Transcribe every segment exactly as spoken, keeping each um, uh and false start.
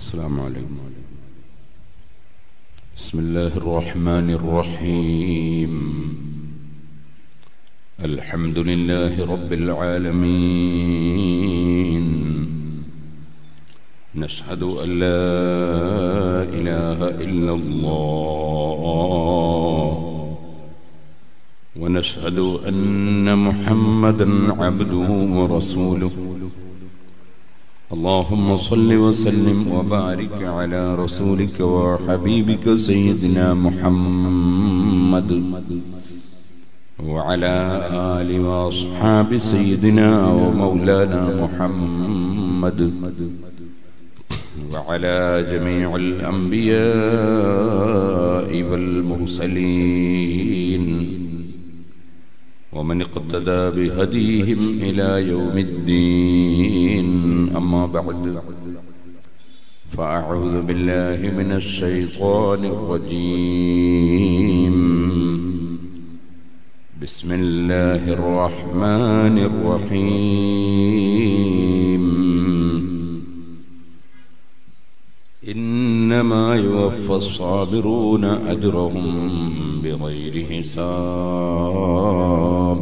السلام عليكم. بسم الله الرحمن الرحيم. الحمد لله رب العالمين. نشهد أن لا إله إلا الله ونشهد أن محمدا عبده ورسوله. اللهم صل وسلم وبارك على رسولك وحبيبك سيدنا محمد وعلى آل وأصحاب سيدنا ومولانا محمد وعلى جميع الأنبياء والمرسلين ومن اقتدى بهديهم إلى يوم الدين. أما بعد، فأعوذ بالله من الشيطان الرجيم. بسم الله الرحمن الرحيم. إنما يوفى الصابرون أجرهم بغير حساب.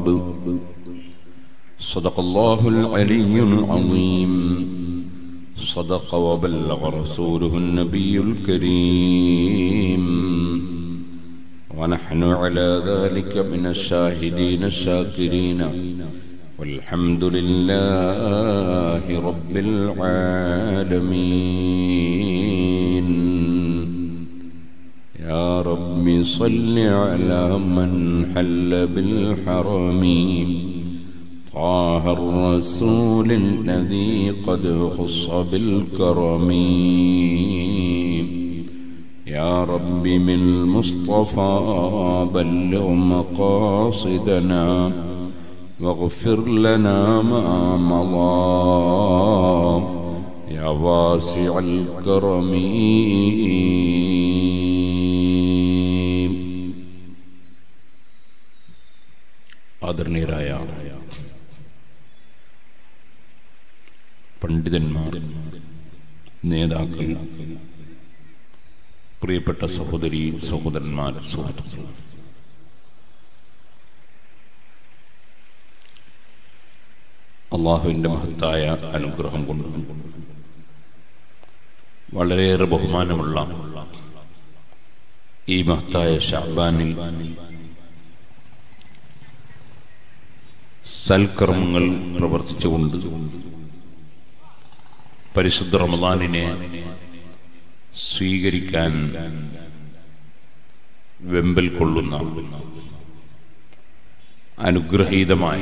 صدق الله العلي العظيم. صدق وبلغ رسوله النبي الكريم. ونحن على ذلك من الشاهدين الشاكرين، والحمد لله رب العالمين. يا رب صل على من حل بالحرم، طه الرسول الذي قد خص بالكرم. يا رب من المصطفى بلغ مقاصدنا واغفر لنا ما مضى يا واسع الكرم. ആദരണീയരായ പണ്ഡിതന്മാർ, നേതാക്കൾ, പ്രിയപ്പെട്ട സഹോദരി സഹോദരന്മാർ, സുഹൃത്തുക്കൾ, അള്ളാഹുവിന്റെ മഹത്തായ അനുഗ്രഹം കൊണ്ട് വളരെയേറെ ബഹുമാനമുള്ള ഈ മഹത്തായ ശഅബാനിൽ സൽക്കർമ്മങ്ങൾ പ്രവർത്തിച്ചുകൊണ്ട് പരിശുദ്ധ റമദാനിനെ സ്വീകരിക്കാൻ വെമ്പൽ കൊള്ളുന്ന അനുഗ്രഹീതമായ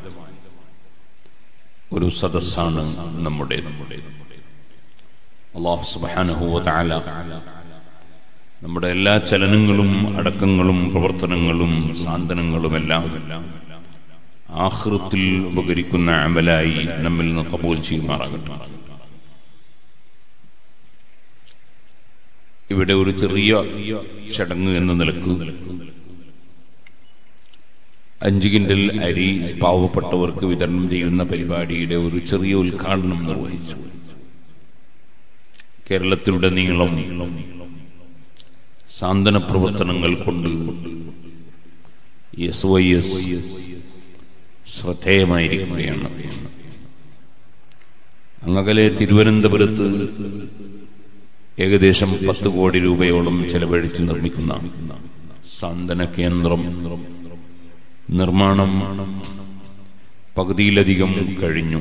ഒരു സദസ്സാണ് നമ്മുടെ അല്ലാഹു സുബ്ഹാനഹു വ തആല നമ്മുടെ എല്ലാ ചലനങ്ങളും അടക്കങ്ങളും പ്രവർത്തനങ്ങളും സാന്ത്വനങ്ങളുമെല്ലാം ആഖിറത്തിൽ ഉപകരിക്കുന്ന അമലായി നമ്മിൽ നിന്ന് ഖബൂൽ ചെയ്യുമാറാകട്ടെ. ഇവിടെ ഒരു ചെറിയ ചടങ്ങ് എന്ന നിലക്ക് അഞ്ച് കിൻഡൽ അരി പാവപ്പെട്ടവർക്ക് വിതരണം ചെയ്യുന്ന പരിപാടിയുടെ ഒരു ചെറിയ ഉദ്ഘാടനം നിർവഹിച്ചു. കേരളത്തിലുടനീളം സാന്ത്വന പ്രവർത്തനങ്ങൾ കൊണ്ട് എസ് വൈ എസ് ശ്രദ്ധേയമായിരിക്കുകയാണ്. അങ്ങകലെ തിരുവനന്തപുരത്ത് ഏകദേശം പത്ത് കോടി രൂപയോളം ചെലവഴിച്ച് നിർമ്മിക്കുന്ന സാന്ത്വന കേന്ദ്രം നിർമ്മാണം പകുതിയിലധികം കഴിഞ്ഞു.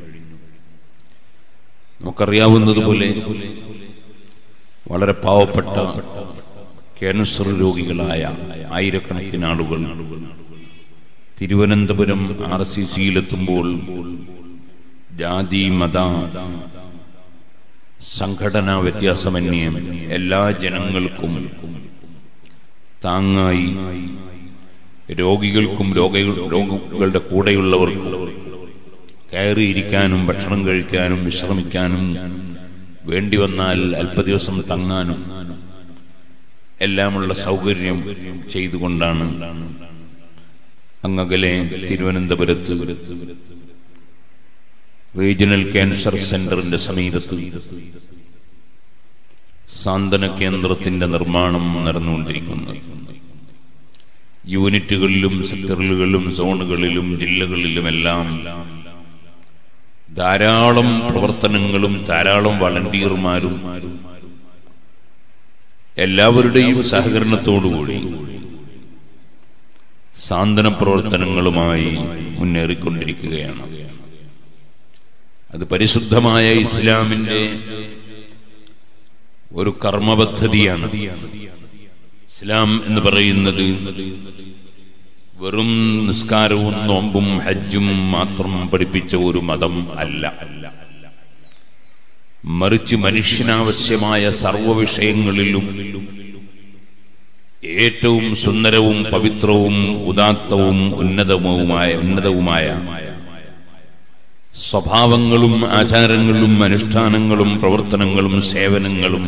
നമുക്കറിയാവുന്നതുപോലെ വളരെ പാവപ്പെട്ട ക്യാൻസർ രോഗികളായ ആയിരക്കണക്കിന് ആളുകൾ തിരുവനന്തപുരം ആർ സി സിയിലെത്തുമ്പോൾ ജാതി മത സംഘടനാ വ്യത്യാസമന്യേ എല്ലാ ജനങ്ങൾക്കും താങ്ങായി, രോഗികൾക്കും രോഗികളുടെ കൂടെയുള്ളവർക്കും കയറിയിരിക്കാനും ഭക്ഷണം കഴിക്കാനും വിശ്രമിക്കാനും വേണ്ടി വന്നാൽ അല്പദിവസം തങ്ങാനും എല്ലാമുള്ള സൗകര്യം ചെയ്തുകൊണ്ടാണ് അങ്ങകലെ തിരുവനന്തപുരത്ത് റീജിയണൽ ക്യാൻസർ സെന്ററിന്റെ സമീപത്ത് സാന്ത്വന കേന്ദ്രത്തിന്റെ നിർമ്മാണം നടന്നുകൊണ്ടിരിക്കുന്നത്. യൂണിറ്റുകളിലും സെക്ടറുകളിലും സോണുകളിലും ജില്ലകളിലുമെല്ലാം ധാരാളം പ്രവർത്തനങ്ങളും ധാരാളം വളണ്ടിയർമാരും എല്ലാവരുടെയും സഹകരണത്തോടുകൂടി സാന്ത്വന പ്രവർത്തനങ്ങളുമായി മുന്നേറിക്കൊണ്ടിരിക്കുകയാണ്. അത് പരിശുദ്ധമായ ഇസ്ലാമിന്റെ ഒരു കർമ്മപദ്ധതിയാണ്. ഇസ്ലാം എന്ന് പറയുന്നത് വെറും നിസ്കാരവും നോമ്പും ഹജ്ജും മാത്രം പഠിപ്പിച്ച ഒരു മതം അല്ല. മറിച്ച് മനുഷ്യനാവശ്യമായ സർവ്വ വിഷയങ്ങളിലും ഏറ്റവും സുന്ദരവും പവിത്രവും ഉദാത്തവും ഉന്നതവുമായ ഉന്നതവുമായ സ്വഭാവങ്ങളും ആചാരങ്ങളും അനുഷ്ഠാനങ്ങളും പ്രവർത്തനങ്ങളും സേവനങ്ങളും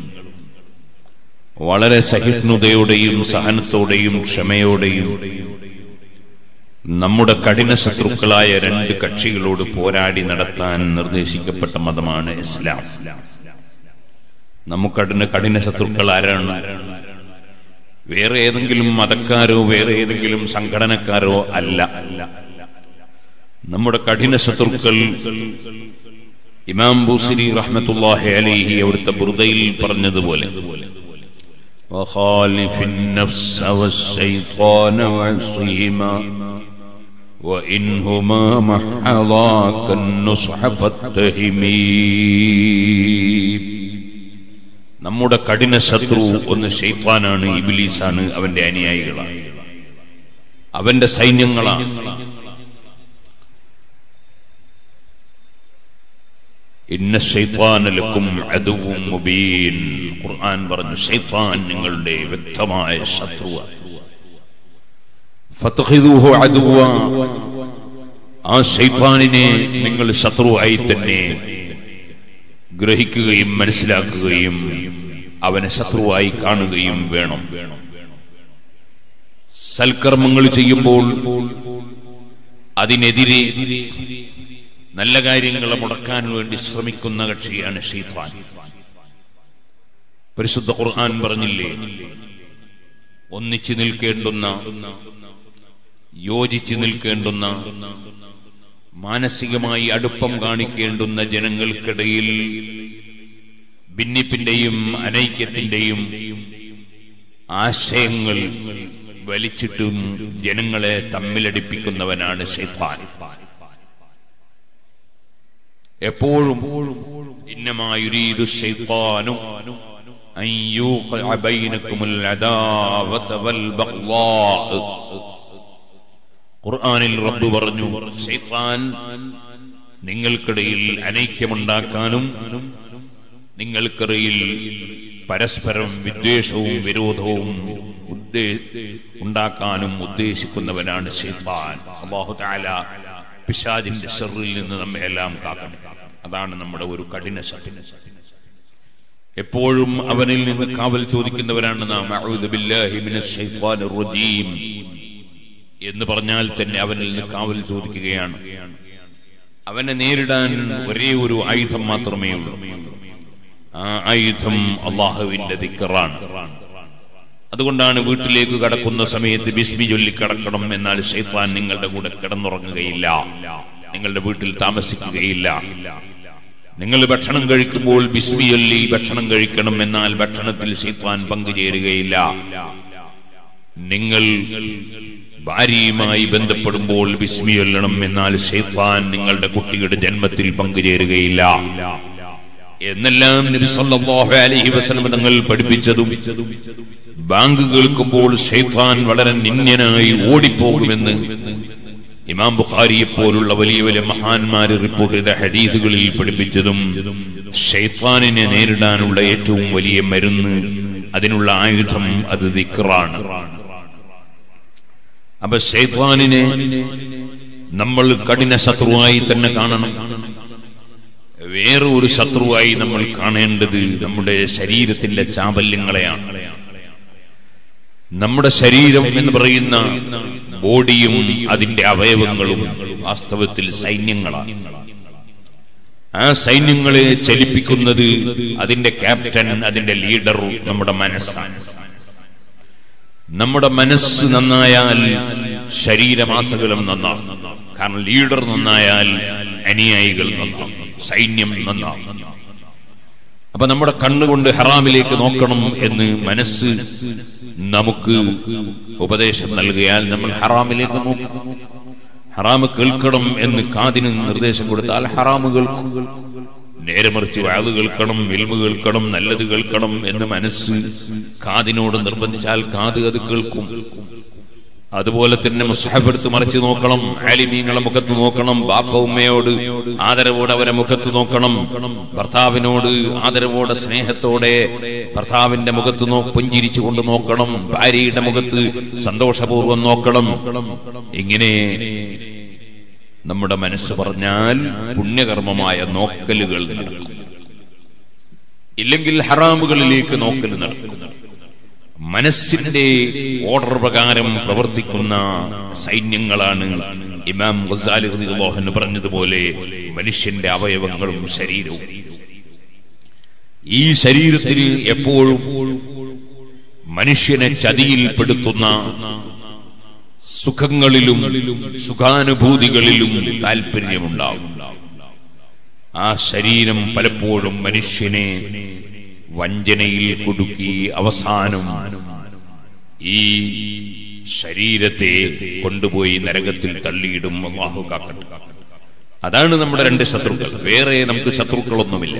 വളരെ സഹിഷ്ണുതയോടെയും സഹനത്തോടെയും ക്ഷമയോടെയും നമ്മുടെ കഠിന ശത്രുക്കളായ രണ്ട് കക്ഷികളോട് പോരാടി നടത്താൻ നിർദ്ദേശിക്കപ്പെട്ട മതമാണ് ഇസ്ലാം. നമുക്കതിന് കഠിന ശത്രുക്കൾ ആരാണ്? വേറെ ഏതെങ്കിലും മതക്കാരോ വേറെ ഏതെങ്കിലും സംഘടനക്കാരോ അല്ല. നമ്മുടെ കഠിന ശത്രുക്കൾ ഇമാം ബൂസിരി റഹ്മത്തുള്ളാഹി അലൈഹി അവിടുത്തെ ബുർദയിൽ പറഞ്ഞതുപോലെ വഖാലിഫിൻ നഫ്സ വശൈത്വാന വഅസിഹിമാ വഇൻഹുമാ മഹദാകൻ നുസ്ഹ ഫത്തഹിമീ. നമ്മുടെ കഠിന ശത്രു ഒന്ന് ശൈത്വാനാണ്, ഇബ്ലീസാണ്, അവന്റെ അനുയായികളാണ്, അവന്റെ സൈന്യങ്ങളാണ്. ഇന്ന ശൈത്വാന ലക്കും അദുവ്വുൻ മുബീൻ. ഖുർആൻ പറഞ്ഞു ശൈത്വാൻ നിങ്ങളുടെ വ്യക്തമായ ശത്രുവാണ്. ഫതഖിദൂഹു അദുവ്വ. ആ ശൈത്വാനിനെ നിങ്ങൾ ശത്രുവായി തന്നെ ഗ്രഹിക്കുകയും മനസ്സിലാക്കുകയും അവനെ ശത്രുവായി കാണുകയും വേണം. സൽക്കർമ്മങ്ങൾ ചെയ്യുമ്പോൾ അതിനെതിരെ നല്ല കാര്യങ്ങളെ മുടക്കാൻ വേണ്ടി ശ്രമിക്കുന്ന കക്ഷിയാണ് ശൈത്വാൻ. പരിശുദ്ധ ഖുർആൻ പറഞ്ഞില്ലേ, ഒന്നിച്ചു നിൽക്കേണ്ടുന്ന, യോജിച്ചു നിൽക്കേണ്ടുന്ന, മാനസികമായി അടുപ്പം കാണിക്കേണ്ടുന്ന ജനങ്ങൾക്കിടയിൽ ഭിന്നിപ്പിന്റെയും അനൈക്യത്തിന്റെയും ആശയങ്ങൾ വലിച്ചിട്ടും ജനങ്ങളെ തമ്മിലടിപ്പിക്കുന്നവനാണ് ശൈത്വാൻ. എപ്പോഴും ഇന്നമാ യുരീദു ശൈത്വാനു അൻ യൂഖിഅ ബൈനകുമുൽ അദാവത വൽ ബഗ്ളാ. ഖുർആനിൽ റബ്ബ് പറഞ്ഞു, ശൈത്വാൻ നിങ്ങൾക്കിടയിൽ അനൈക്യമുണ്ടാക്കാനും നിങ്ങൾക്കിടയിൽ പരസ്പരം വിദ്വേഷവും വിരോധവും ഉണ്ടാക്കാനും ഉദ്ദേശിക്കുന്നവനാണ് ശൈത്വാൻ. അല്ലാഹു തആല പിശാചിന്റെ ശർറിൽ നിന്ന് നമ്മെ എല്ലാം കാക്കണം. അതാണ് നമ്മുടെ ഒരു കഠിന ശത്രു. എപ്പോഴും അവനിൽ നിന്ന് കാവൽ ചോദിക്കുന്നവരാണ് നാം. അഊദു ബില്ലാഹി മിനശ് ശൈത്വാനിർ റജീം എന്ന് പറഞ്ഞാൽ തന്നെ അവനിൽ നിന്ന് കാവൽ ചോദിക്കുകയാണ്. അവനെ നേരിടാൻ ഒരേ ഒരു ആയുധം മാത്രമേ ഉള്ളൂ. ആ ആയുധം അല്ലാഹുവിന്റെ ദിക്റാണ്. അതുകൊണ്ടാണ് വീട്ടിലേക്ക് കടക്കുന്ന സമയത്ത് ബിസ്മി ചൊല്ലി കടക്കണം. എന്നാൽ ശൈത്വാൻ നിങ്ങളുടെ കൂടെ കിടന്നുറങ്ങുകയില്ല, നിങ്ങളുടെ വീട്ടിൽ താമസിക്കുകയില്ല. നിങ്ങൾ ഭക്ഷണം കഴിക്കുമ്പോൾ ബിസ്മി ചൊല്ലി ഭക്ഷണം കഴിക്കണം. എന്നാൽ ഭക്ഷണത്തിൽ ശൈത്വാൻ പങ്കുചേരുകയില്ല. നിങ്ങൾ ഭാര്യയുമായി ബന്ധപ്പെടുമ്പോൾ ബിസ്മി ചൊല്ലണം. എന്നാൽ ശൈത്വാൻ നിങ്ങളുടെ കുട്ടിയുടെ ജന്മത്തിൽ പങ്കുചേരുകയില്ല. എന്നെല്ലാം നബി സല്ലല്ലാഹു അലൈഹി വസല്ലം തങ്ങൾ പഠിപ്പിച്ചതും ബാങ്ക് കേൾക്കുമ്പോൾ ശൈത്വാൻ വളരെ നിന്ദ്യനായി ഓടിപ്പോകുമെന്ന് ഇമാം ബുഖാരിയെ പോലുള്ള വലിയ വലിയ മഹാന്മാര് റിപ്പോർട്ട് ചെയ്ത ഹദീസുകളിൽ പഠിപ്പിച്ചതും ശൈത്വാനിനെ നേരിടാനുള്ള ഏറ്റവും വലിയ മരുന്ന്, അതിനുള്ള ആയുധം അത് ദിക്റാണ്. അപ്പൊ ശൈത്വാനിനെ നമ്മൾ കഠിന ശത്രുവായി തന്നെ കാണണം. വേറെ ഒരു ശത്രുവായി നമ്മൾ കാണേണ്ടത് നമ്മുടെ ശരീരത്തിന്റെ ചാബല്യങ്ങളെയാണ്. നമ്മുടെ ശരീരം എന്ന് പറയുന്ന ബോഡിയും അതിന്റെ അവയവങ്ങളും വാസ്തവത്തിൽ സൈന്യങ്ങളാണ്. ആ സൈന്യങ്ങളെ ചലിപ്പിക്കുന്നത് അതിന്റെ ക്യാപ്റ്റൻ, അതിന്റെ ലീഡർ നമ്മുടെ മനസ്സാണ്. നമ്മുടെ മനസ്സ് നന്നായാൽ ശരീരമാസകലം നന്നാവും. കാരണം ലീഡർ നന്നായാൽ അനുയായികൾ നന്നാവും, സൈന്യം നന്നാവും. അപ്പൊ നമ്മുടെ കണ്ണുകൊണ്ട് ഹറാമിലേക്ക് നോക്കണം എന്ന് മനസ്സ് നമുക്ക് ഉപദേശം നൽകിയാൽ നമ്മൾ ഹറാമിലേക്ക് നോക്കും. ഹറാമ് കേൾക്കണം എന്ന് കാതിന് നിർദ്ദേശം കൊടുത്താൽ ഹറാമ് കേൾക്കും. നേരെ മറിച്ച് വാത് കേൾക്കണം, ഇൽമ് കേൾക്കണം, നല്ലത് കേൾക്കണം എന്ന് മനസ്സ് കാതിനോട് നിർബന്ധിച്ചാൽ കാത് അത് കേൾക്കും. അതുപോലെ തന്നെ മുസ്ഹഫ് എടുത്ത് മറിച്ച് നോക്കണം, ആലിമീങ്ങളെ മുഖത്ത് നോക്കണം, ബാപ്പ ഉമ്മയോട് ആദരവോടെ അവരെ മുഖത്ത് നോക്കണം, ഭർത്താവിനോട് ആദരവോടെ സ്നേഹത്തോടെ ഭർത്താവിന്റെ മുഖത്ത് നോ പുഞ്ചിരിച്ചുകൊണ്ട് നോക്കണം, ഭാര്യയുടെ മുഖത്ത് സന്തോഷപൂർവ്വം നോക്കണം. ഇങ്ങനെ നമ്മുടെ മനസ്സ് പറഞ്ഞാൽ പുണ്യകർമ്മമായ നോക്കലുകൾ നടക്കും. ഇല്ലെങ്കിൽ ഹറാമുകളിലേക്ക് നോക്കൽ നടക്കും. മനസ്സിന്റെ ഓർഡർ പ്രകാരം പ്രവർത്തിക്കുന്ന സൈന്യങ്ങളാണ് ഇമാം ഗസാലി റളിയല്ലാഹു അൻഹു പറഞ്ഞതുപോലെ മനുഷ്യന്റെ അവയവങ്ങളും ശരീരവും. ഈ ശരീരത്തിൽ എപ്പോഴും മനുഷ്യനെ ചതിയിൽപ്പെടുത്തുന്ന സുഖങ്ങളിലും സുഖാനുഭൂതികളിലും താല്പര്യമുണ്ടാകും. ആ ശരീരം പലപ്പോഴും മനുഷ്യനെ വഞ്ചനയിൽ കുടുക്കി അവസാനം ഈ ശരീരത്തെ കൊണ്ടുപോയി നരകത്തിൽ തള്ളിയിടും. അല്ലാഹു കാക്കട്ടെ. അതാണ് നമ്മുടെ രണ്ട് ശത്രുക്കൾ. വേറെ നമുക്ക് ശത്രുക്കളൊന്നുമില്ല.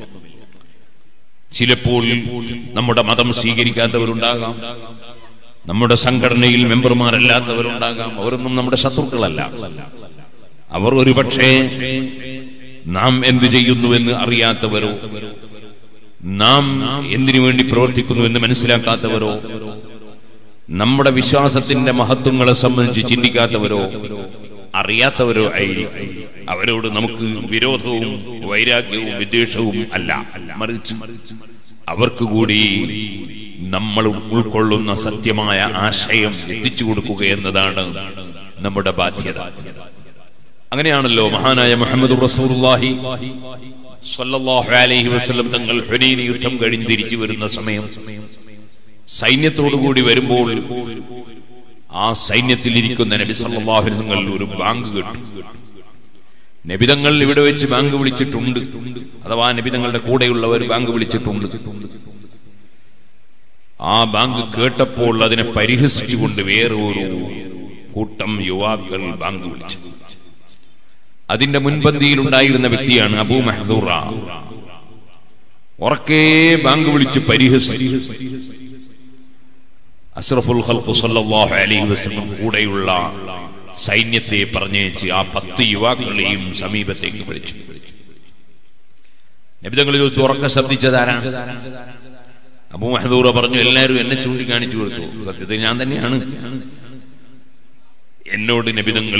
ചിലപ്പോൾ നമ്മുടെ മതം സ്വീകരിക്കാത്തവരുണ്ടാകാം, നമ്മുടെ സംഘടനയിൽ മെമ്പർമാരല്ലാത്തവരുണ്ടാകാം. അവരൊന്നും നമ്മുടെ ശത്രുക്കളല്ല. അവർ ഒരുപക്ഷെ നാം എന്ത് ചെയ്യുന്നുവെന്ന് അറിയാത്തവരോ, നാം എന്തിനു വേണ്ടി പ്രവർത്തിക്കുന്നു എന്ന് മനസ്സിലാക്കാത്തവരോ, നമ്മുടെ വിശ്വാസത്തിന്റെ മഹത്വങ്ങളെ സംബന്ധിച്ച് ചിന്തിക്കാത്തവരോ അറിയാത്തവരോ ആയിരിക്കും. അവരോട് നമുക്ക് വിരോധവും വൈരാഗ്യവും വിദ്വേഷവും അല്ല, മറിച്ച് അവർക്ക് കൂടി നമ്മൾ ഉൾക്കൊള്ളുന്ന സത്യമായ ആശയം എത്തിച്ചു കൊടുക്കുക എന്നതാണ് നമ്മുടെ ബാധ്യത. അങ്ങനെയാണല്ലോ മഹാനായ മുഹമ്മദ് റസൂലുള്ളാഹി സ്വല്ലല്ലാഹു അലൈഹി വസല്ലം തങ്ങൾ ഹുനൈൻ യുദ്ധം കഴിഞ്ഞ് തിരിച്ചു വരുന്ന സമയം സൈന്യത്തോടുകൂടി വരുമ്പോൾ ആ സൈന്യത്തിലിരിക്കുന്ന നബി സല്ലല്ലാഹു അലൈഹി വസല്ലം ഒരു ബാങ്ക് കേട്ടു. നബിതങ്ങൾ ഇവിടെ വെച്ച് ബാങ്ക് വിളിച്ചിട്ടുണ്ട്, അഥവാ നബിതങ്ങളുടെ കൂടെയുള്ളവർ ബാങ്ക് വിളിച്ചിട്ടുണ്ട്. ആ ബാങ്ക് കേട്ടപ്പോൾ അതിനെ പരിഹസിച്ചുകൊണ്ട് വേറെ ഒരു കൂട്ടം യുവാക്കൾ ബാങ്ക് വിളിച്ചു. അതിന്റെ മുൻപന്തിയിൽ ഉണ്ടായിരുന്ന വ്യക്തിയാണ് അബൂ മഹ്ദൂറ. ഉറക്കെ ബാങ്ക് വിളിച്ച് പരിഹസിച്ചു. അഷ്റഫുൽ ഖൽഖ് സല്ലല്ലാഹു അലൈഹി വസല്ലം കൂടെയുള്ള സൈന്യത്തെ പറഞ്ഞേച്ച് ആ പത്ത് യുവാക്കളെയും സമീപത്തേക്ക് വിളിച്ചു. നബി തങ്ങൾ ചോദിച്ചു, ഉറക്കെ ശബ്ദിച്ചതാരാണ്? അബൂ മഹ്ദൂറ പറഞ്ഞു, എല്ലാവരും എന്നെ ചൂണ്ടിക്കാണിച്ചു കൊടുത്തു. സത്യത്തിൽ ഞാൻ തന്നെയാണ്. എന്നോട് നബി തങ്ങൾ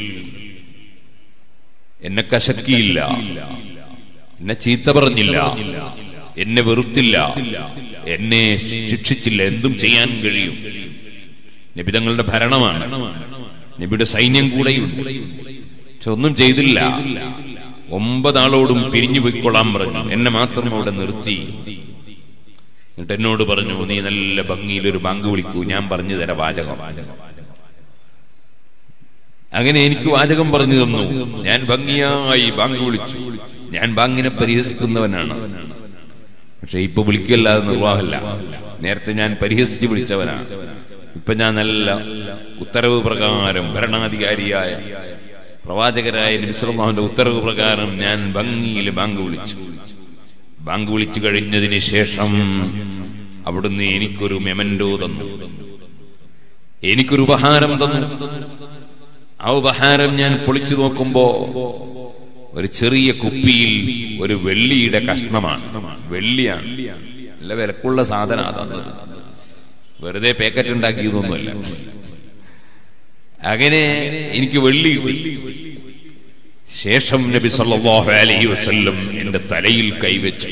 എന്നെ കശക്കിയില്ല, എന്നെ ചീത്ത പറഞ്ഞില്ല, എന്നെ വെറുത്തില്ല, എന്നെ ശിക്ഷിച്ചില്ല. എന്തും ചെയ്യാൻ കഴിയും. നബി തങ്ങളുടെ ഭരണമാണ്, നബിയുടെ സൈന്യം കൂടെയുണ്ട്. പക്ഷെ ഒന്നും ചെയ്തില്ല. ഒമ്പതാളോടും പിരിഞ്ഞു പോയിക്കൊള്ളാൻ പറഞ്ഞു. എന്നെ മാത്രം അവിടെ നിർത്തി. എന്നിട്ട് എന്നോട് പറഞ്ഞു, നീ നല്ല ഭംഗിയിലൊരു ബാങ്ക് വിളിക്കൂ, ഞാൻ പറഞ്ഞു തരാം വാചകം. അങ്ങനെ എനിക്ക് വാചകം പറഞ്ഞു തന്നു. ഞാൻ ഭംഗിയായി ബാങ്ക് വിളിച്ചു. ഞാൻ ബാങ്കിനെ പരിഹസിക്കുന്നവനാണ്, പക്ഷെ ഇപ്പൊ വിളിക്കല്ലാതെ നിർവാഹമില്ല. നേരത്തെ ഞാൻ പരിഹസിച്ച് വിളിച്ചവനാണ്. ഇപ്പൊ ഞാൻ നല്ല ഉത്തരവ് പ്രകാരം ഭരണാധികാരിയായ പ്രവാചകരായ നബി സല്ലല്ലാഹു അലൈഹി വസല്ലം ഉത്തരവ് പ്രകാരം ഞാൻ ഭംഗിയിൽ ബാങ്ക് വിളിച്ചു. ബാങ്ക് വിളിച്ചു കഴിഞ്ഞതിന് ശേഷം അവിടുന്ന് എനിക്കൊരു മെമന്റോ തന്നു, എനിക്കൊരു ഉപഹാരം തന്നു. ആ ഉപഹാരം ഞാൻ പൊളിച്ചു നോക്കുമ്പോ ഒരു ചെറിയ കുപ്പിയിൽ ഒരു വെള്ളിയുടെ കഷ്ണമാണ്. വെള്ളിയാണ്, നല്ല വിലക്കുള്ള സാധനം തന്നത്. വെറുതെ പാക്കറ്റ് ഉണ്ടാക്കിയതൊന്നുമല്ല. അങ്ങനെ എനിക്ക് വെള്ളി. ശേഷം നബി സല്ലല്ലാഹു അലൈഹി വസല്ലം എന്റെ തലയിൽ കൈവച്ചു.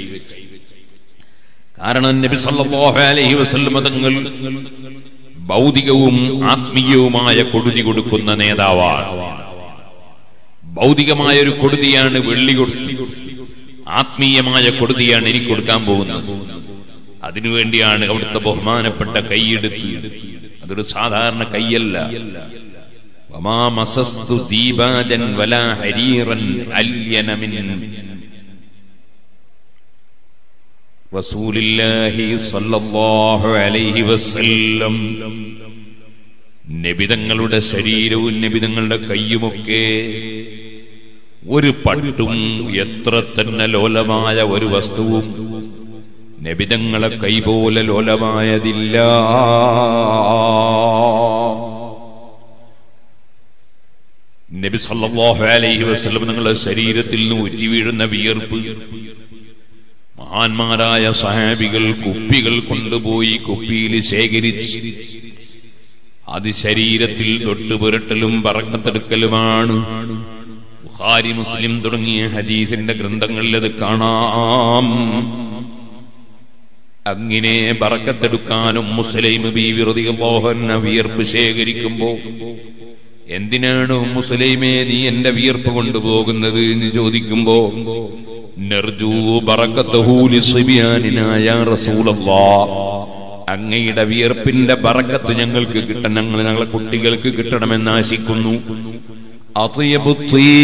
കാരണം നബി സല്ലല്ലാഹു അലൈഹി വസല്ലം തങ്ങൾ ഭൗതികവും ആത്മീയവുമായ കൊടുതി കൊടുക്കുന്ന നേതാവാണ്. ഭൗതികമായ ഒരു കൊടുതിയാണ് വെള്ളി കൊടുത്തു. ആത്മീയമായ കൊടുതിയാണ് എനിക്ക് കൊടുക്കാൻ പോകുന്നത്. അതിനുവേണ്ടിയാണ് അവിടുത്തെ ബഹുമാനപ്പെട്ട കൈയെടുത്ത്. അതൊരു സാധാരണ കൈയല്ല. വമാ മസസ്തു ദീബാജൻ വലാ ഹരീറൻ അല്യന മിൻ റസൂലില്ലാഹി സ്വല്ലല്ലാഹു അലൈഹി വസല്ലം. നബിതങ്ങളുടെ ശരീരവും നബിതങ്ങളുടെ കയ്യുമൊക്കെ ഒരു പട്ടും എത്ര തന്നെ ലോലമായ ഒരു വസ്തുവും നബിതങ്ങളെ കൈപോലെ ലോലമായതില്ല. നബി സല്ലല്ലാഹു അലൈഹി വസല്ലം നിങ്ങളുടെ ശരീരത്തിൽ നിന്ന് ഉറ്റി വീഴുന്ന വിയർപ്പ് മഹാന്മാരായ സഹാബികൾ കുപ്പികൾ കൊണ്ടുപോയി കുപ്പിയിൽ ശേഖരിച്ച് അത് ശരീരത്തിൽ തൊട്ടുപുരട്ടലും ബറക്കത്തെടുക്കലുമാണ്. ബുഖാരി മുസ്ലിം തുടങ്ങിയ ഹദീസിന്റെ ഗ്രന്ഥങ്ങളിൽ അത് കാണാം. അങ്ങനെ ബറക്കത്തെടുക്കാനും മുസ്ലിം ബീവി റളിയല്ലാഹു അൻഹ വിയർപ്പ് ശേഖരിക്കുമ്പോ, എന്തിനാണ് മുസ്ലിമേ നീ എന്റെ വിയർപ്പ് കൊണ്ടുപോകുന്നത് എന്ന് ചോദിക്കുമ്പോ, നർജൂ ബറക്കത്തഹു ലിസ്ബിയാനിനാ യാ റസൂലല്ലാഹ്, അങ്ങയുടെ വിയർപ്പിന്റെ ബറക്കത്ത് ഞങ്ങൾക്ക് കിട്ടണം, ഞങ്ങൾ ഞങ്ങളെ കുട്ടികൾക്ക് കിട്ടണമെന്ന് ആശിക്കുന്നു. അത്യബു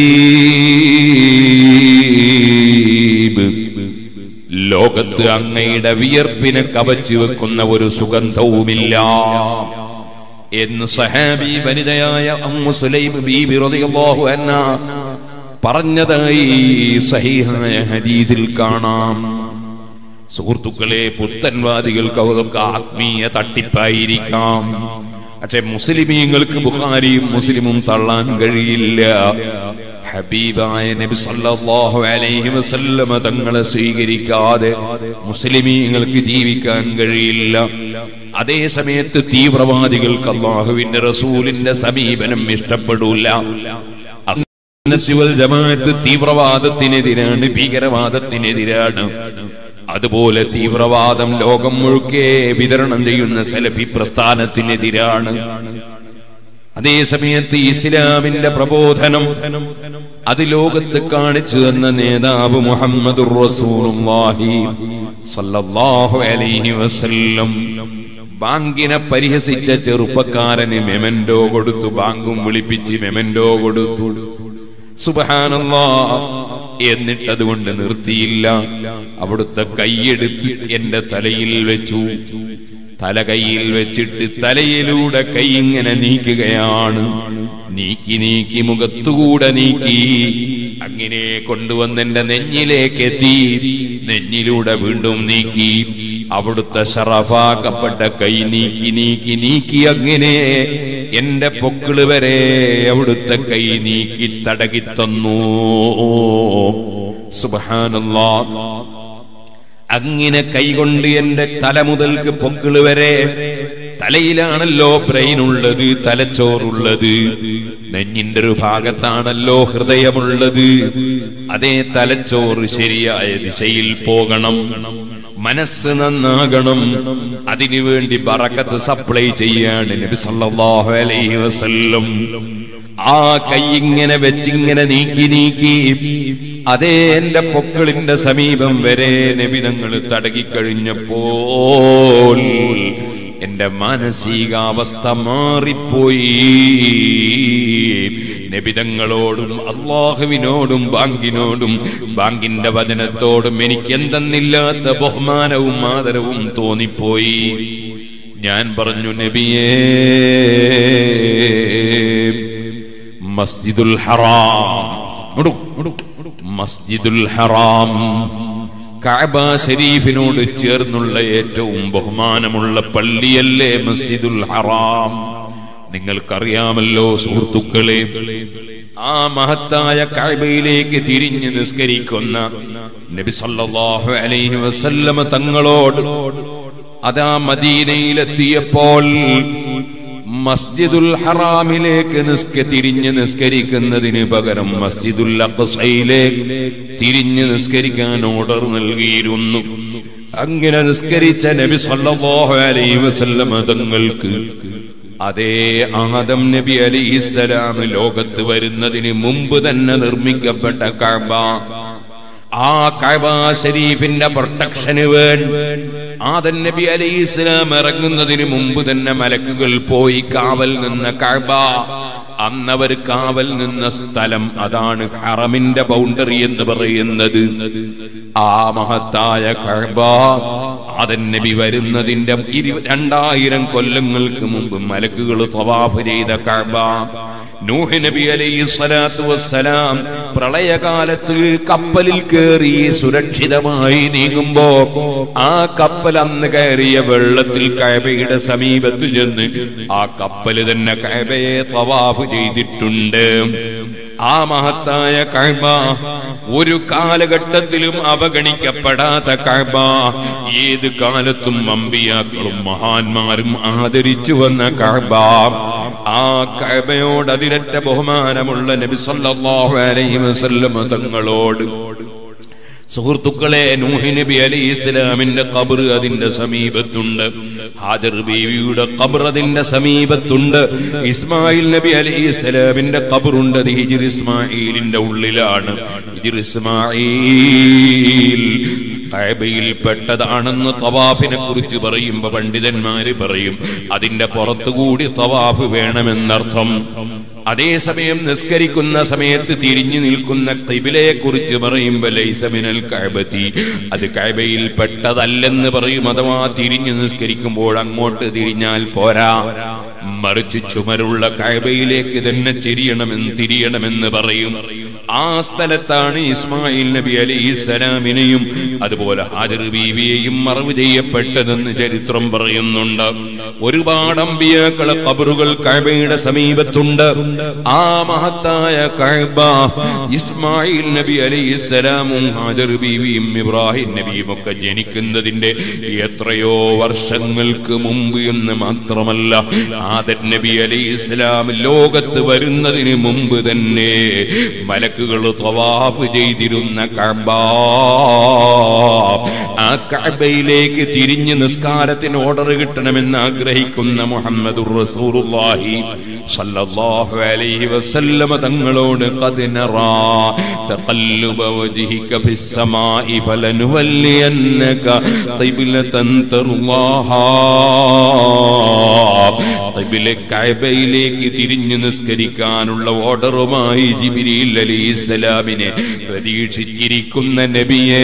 ത്വീബ്, ലോകത്ത് അങ്ങയുടെ വിയർപ്പിനെ കവച്ചു വെക്കുന്ന ഒരു സുഗന്ധവുമില്ല എന്ന് സഹാബി വനിതയായ ഉമ്മു സുലൈം ബീബി റളിയല്ലാഹു അൻഹ പറഞ്ഞതായി സഹീഹായ ഹദീസിൽ കാണാം. സുഹൃത്തുക്കളെ, പുത്തൻവാദികൾക്ക് അതൊക്കെ ആത്മീയ തട്ടിപ്പായിരിക്കാം. പക്ഷെ മുസ്ലിമീങ്ങൾക്ക് ബുഖാരിയും മുസ്ലിമും തള്ളാൻ കഴിയില്ല. ഹബീബായ നബി സല്ലല്ലാഹു അലൈഹി വസല്ലമ തങ്ങളെ സ്വീകരിക്കാതെ മുസ്ലിമീങ്ങൾക്ക് ജീവിക്കാൻ കഴിയില്ല. അതേ സമയത്ത് തീവ്രവാദികൾക്ക് അല്ലാഹുവിന്റെ റസൂലിന്റെ സമീപനം ഇഷ്ടപ്പെടൂല. വൽ ജമാഅത്ത് തീവ്രവാദത്തിനെതിരാണ്, ഭീകരവാദത്തിനെതിരാണ്. അതുപോലെ തീവ്രവാദം ലോകം മുഴുക്കെ വിതരണം ചെയ്യുന്ന സലഫി പ്രസ്ഥാനത്തിനെതിരാണ്. അതേ സമയത്ത് ഇസ്ലാമിന്റെ പ്രബോധനം അത് ലോകത്ത് കാണിച്ചു തന്ന നേതാവ് മുഹമ്മദുർ റസൂലുള്ളാഹി സല്ലല്ലാഹു അലൈഹി വസല്ലം ബാങ്കിനെ പരിഹസിച്ച ചെറുപ്പക്കാരന് മെമന്റോ കൊടുത്തു, ബാങ്കും വിളിപ്പിച്ച് മെമന്റോ കൊടുത്തു. സുബ്ഹാനല്ലാഹ്. എന്നിട്ടതുകൊണ്ട് നിർത്തിയില്ല, അവിടുത്തെ കൈയെടുത്ത് എന്റെ തലയിൽ വെച്ചു. തല കൈയിൽ വെച്ചിട്ട് തലയിലൂടെ കൈ ഇങ്ങനെ നീക്കുകയാണ്. നീക്കി നീക്കി മുഖത്തുകൂടെ നീക്കി അങ്ങനെ കൊണ്ടുവന്നെന്റെ നെഞ്ഞിലേക്ക് എത്തി. നെഞ്ഞിലൂടെ വീണ്ടും നീക്കി. അവിടുത്തെ ശറഫാക്കപ്പെട്ട കൈ നീക്കി നീക്കി നീക്കി അങ്ങനെ എന്റെ പൊക്കിള് വരെ അവിടുത്തെ കൈ നീക്കി തടകി തന്നു. സുബ്ഹാനല്ലാഹ്. അങ്ങനെ കൈകൊണ്ട് എന്റെ തല മുതൽക്ക് പൊക്കിള് വരെ, തലയിലാണല്ലോ ബ്രെയിനുള്ളത്, തലച്ചോറുള്ളത്, നെഞ്ഞിന്റെ ഒരു ഭാഗത്താണല്ലോ ഹൃദയമുള്ളത്. അതേ തലച്ചോറ് ശരിയായ ദിശയിൽ പോകണം, മനസ്സ് നന്നാകണം. അതിനുവേണ്ടി ബറക്കത്ത് സപ്ലൈ ചെയ്യാണ് നബി സല്ലല്ലാഹു അലൈഹി വസല്ലം. ആ കൈ ഇങ്ങനെ വെച്ചിങ്ങനെ നീക്കി നീക്കി അതേ എന്റെ പൊക്കിളിന്റെ സമീപം വരെ നബി തങ്ങൾ തടകിക്കഴിഞ്ഞപ്പോൾ എന്റെ മാനസികാവസ്ഥ മാറിപ്പോയി. നബിതങ്ങളോടും അല്ലാഹുവിനോടും ബാങ്കിനോടും ബാങ്കിന്റെ വചനത്തോടും എനിക്ക് എന്തെന്നില്ലാത്ത ബഹുമാനവും ആദരവും തോന്നിപ്പോയി. ഞാൻ പറഞ്ഞു, നബിയേ, മസ്ജിദുൽ ഹറാം, മസ്ജിദുൽ ഹറാം കഅബ ശരീഫിനോട് ചേർന്നുള്ള ഏറ്റവും ബഹുമാനമുള്ള പള്ളിയല്ലേ മസ്ജിദുൽ ഹറാം? നിങ്ങൾക്കറിയാമല്ലോ സുഹൃത്തുക്കളെ, ആ മഹത്തായ കഅബയിലേക്ക് തിരിഞ്ഞ് നിസ്കരിക്കുന്ന നബി സല്ലല്ലാഹു അലൈഹി വസല്ലമ തങ്ങളോട് അതാ മദീനയിലെത്തിയപ്പോൾ മസ്ജിദുൽ ഹറാമിലേക്ക് നിസ്ക തിരിഞ്ഞ് നിസ്കരിക്കുന്നതിന് പകരം മസ്ജിദുൽ അഖ്സയിലേക്ക് തിരിഞ്ഞ് നിസ്കരിക്കാൻ ഓർഡർ നൽകിയിരുന്നു. അങ്ങനെ നിസ്കരിച്ച നബി സല്ലല്ലാഹു അലൈഹി വസല്ലമ തങ്ങൾക്ക് അതേ ആദം നബി അലൈഹിസ്സലാം ലോകത്ത് വരുന്നതിന് മുമ്പ് തന്നെ നിർമ്മിക്കപ്പെട്ട കഅബ, ആ കഅബ ശരീഫിന്റെ പ്രൊട്ടക്ഷന് വേണ്ടി ആദം നബി അലൈഹിസ്സലാം ഇറങ്ങുന്നതിന് മുമ്പ് തന്നെ മലക്കുകൾ പോയി കാവൽ നിന്ന കഅബ, അന്നവർ കാവൽ നിന്ന സ്ഥലം അതാണ് ഹറമിന്റെ ബൗണ്ടറി എന്ന് പറയുന്നത്. ആ മഹത്തായ കഅബ ആദം നബി വരുന്നതിന്റെ രണ്ടായിരം കൊല്ലങ്ങൾക്ക് മുമ്പ് മലക്കുകൾ തവാഫ് ചെയ്ത കഅബ. നൂഹ് നബി അലൈഹി സ്വലാത്തു വസ്സലാം പ്രളയകാലത്ത് കപ്പലിൽ കയറി സുരക്ഷിതമായി നീങ്ങുമ്പോ ആ കപ്പൽ അന്ന് കയറിയ വെള്ളത്തിൽ കഅബയുടെ സമീപത്ത് ചെന്ന് ആ കപ്പല് തന്നെ കഅബയെ തവാഫ് ചെയ്തിട്ടുണ്ട്. ആ മഹത്തായ കഅബ ഒരു കാലഘട്ടത്തിലും അവഗണിക്കപ്പെടാത്ത കഅബ, ഏത് കാലത്തും അമ്പിയാക്കളും മഹാന്മാരും ആദരിച്ചു വന്ന കഅബ. ആ കഅബയോട് അതിരറ്റ ബഹുമാനമുള്ള നബി സല്ലല്ലാഹു അലൈഹി വസല്ലം തങ്ങളോട് സുഹൃത്തുക്കളെ, നൂഹ് നബി അലൈഹിസ്സലാമിന്റെ ഖബർ അതിന്റെ സമീപത്തുണ്ട്, ഹാജർ ബീവിയുടെ ഖബർ അതിന്റെ സമീപത്തുണ്ട്, ഇസ്മായിൽ നബി അലൈഹിസ്സലാമിന്റെ ഖബറുണ്ട്. അത് ഹിജ്ർ ഇസ്മായിലിന്റെ ഉള്ളിലാണ്. ഹിജ്ർ ഇസ്മായിൽ കഅബയിൽ പെട്ടതാണെന്ന് തവാഫിനെ കുറിച്ച് പറയുമ്പോ പണ്ഡിതന്മാര് പറയും അതിന്റെ പുറത്തുകൂടി തവാഫ് വേണമെന്നർത്ഥം. അതേസമയം നിസ്കരിക്കുന്ന സമയത്ത് തിരിഞ്ഞു നിൽക്കുന്ന ഖിബലയെ കുറിച്ച് പറയുമ്പോൾ ലൈസ മിനൽ കഅബതി, അത് കഅബയിൽ പെട്ടതല്ലെന്ന് പറയും. അഥവാ തിരിഞ്ഞു നിസ്കരിക്കുമ്പോൾ അങ്ങോട്ട് തിരിഞ്ഞാൽ പോരാ, മറിച്ച് ചുമരുള്ള കഅബയിലേക്ക് തന്നെ തിരിയണമെന്ന് തിരിയണമെന്ന് പറയും. ആ സ്ഥലത്താണ് ഇസ്മായിൽ നബി അലൈഹിസ്സലാമിനെയും അതുപോലെ ഹാജർ ബീവിയെയും മറവ് ചെയ്യപ്പെട്ടതെന്ന് ചരിത്രം പറയുന്നുണ്ട്. ഒരുപാട് അമ്പിയാക്കളെ ഖബറുകൾ കഅബയുടെ സമീപത്തുണ്ട്. ആ മഹത്തായ കഅബ ഇസ്മായിൽ നബി അലൈഹിസ്സലാമും ഹാജർ ബീവിയും ഇബ്രാഹിം നബിയും ഒക്കെ ജനിക്കുന്നതിന്റെ എത്രയോ വർഷങ്ങൾക്ക് മുമ്പ് എന്ന് മാത്രമല്ല, ആദം നബി അലൈഹിസ്സലാം ലോകത്ത് വരുന്നതിന് മുമ്പ് തന്നെ മലക്കുകൾ തവാഫ് ചെയ്തിരുന്ന കഅബ. ആ കഅബയിലേക്ക് തിരിഞ്ഞ് നിസ്കാരത്തിന് ഓർഡർ കിട്ടണമെന്ന് ആഗ്രഹിക്കുന്ന മുഹമ്മദുർ റസൂലുള്ളാഹി സല്ലല്ലാഹു അലൈഹി വസല്ലം തങ്ങളോട് ഖദ് നറാ തഖല്ലുബ വജ്ഹിക ഫിസ്സമാഇ ഫലനുവല്ലിയന്നക ഖിബ്ലതൻ തർളാഹാ. കഅബയിലേക്ക് തിരിഞ്ഞു നിസ്കരിക്കാനുള്ള ഓർഡറുമായി ജിബ്രീൽ അലൈഹിസ്സലാമിനെ പ്രതീക്ഷിച്ചിരിക്കുന്ന നബിയേ,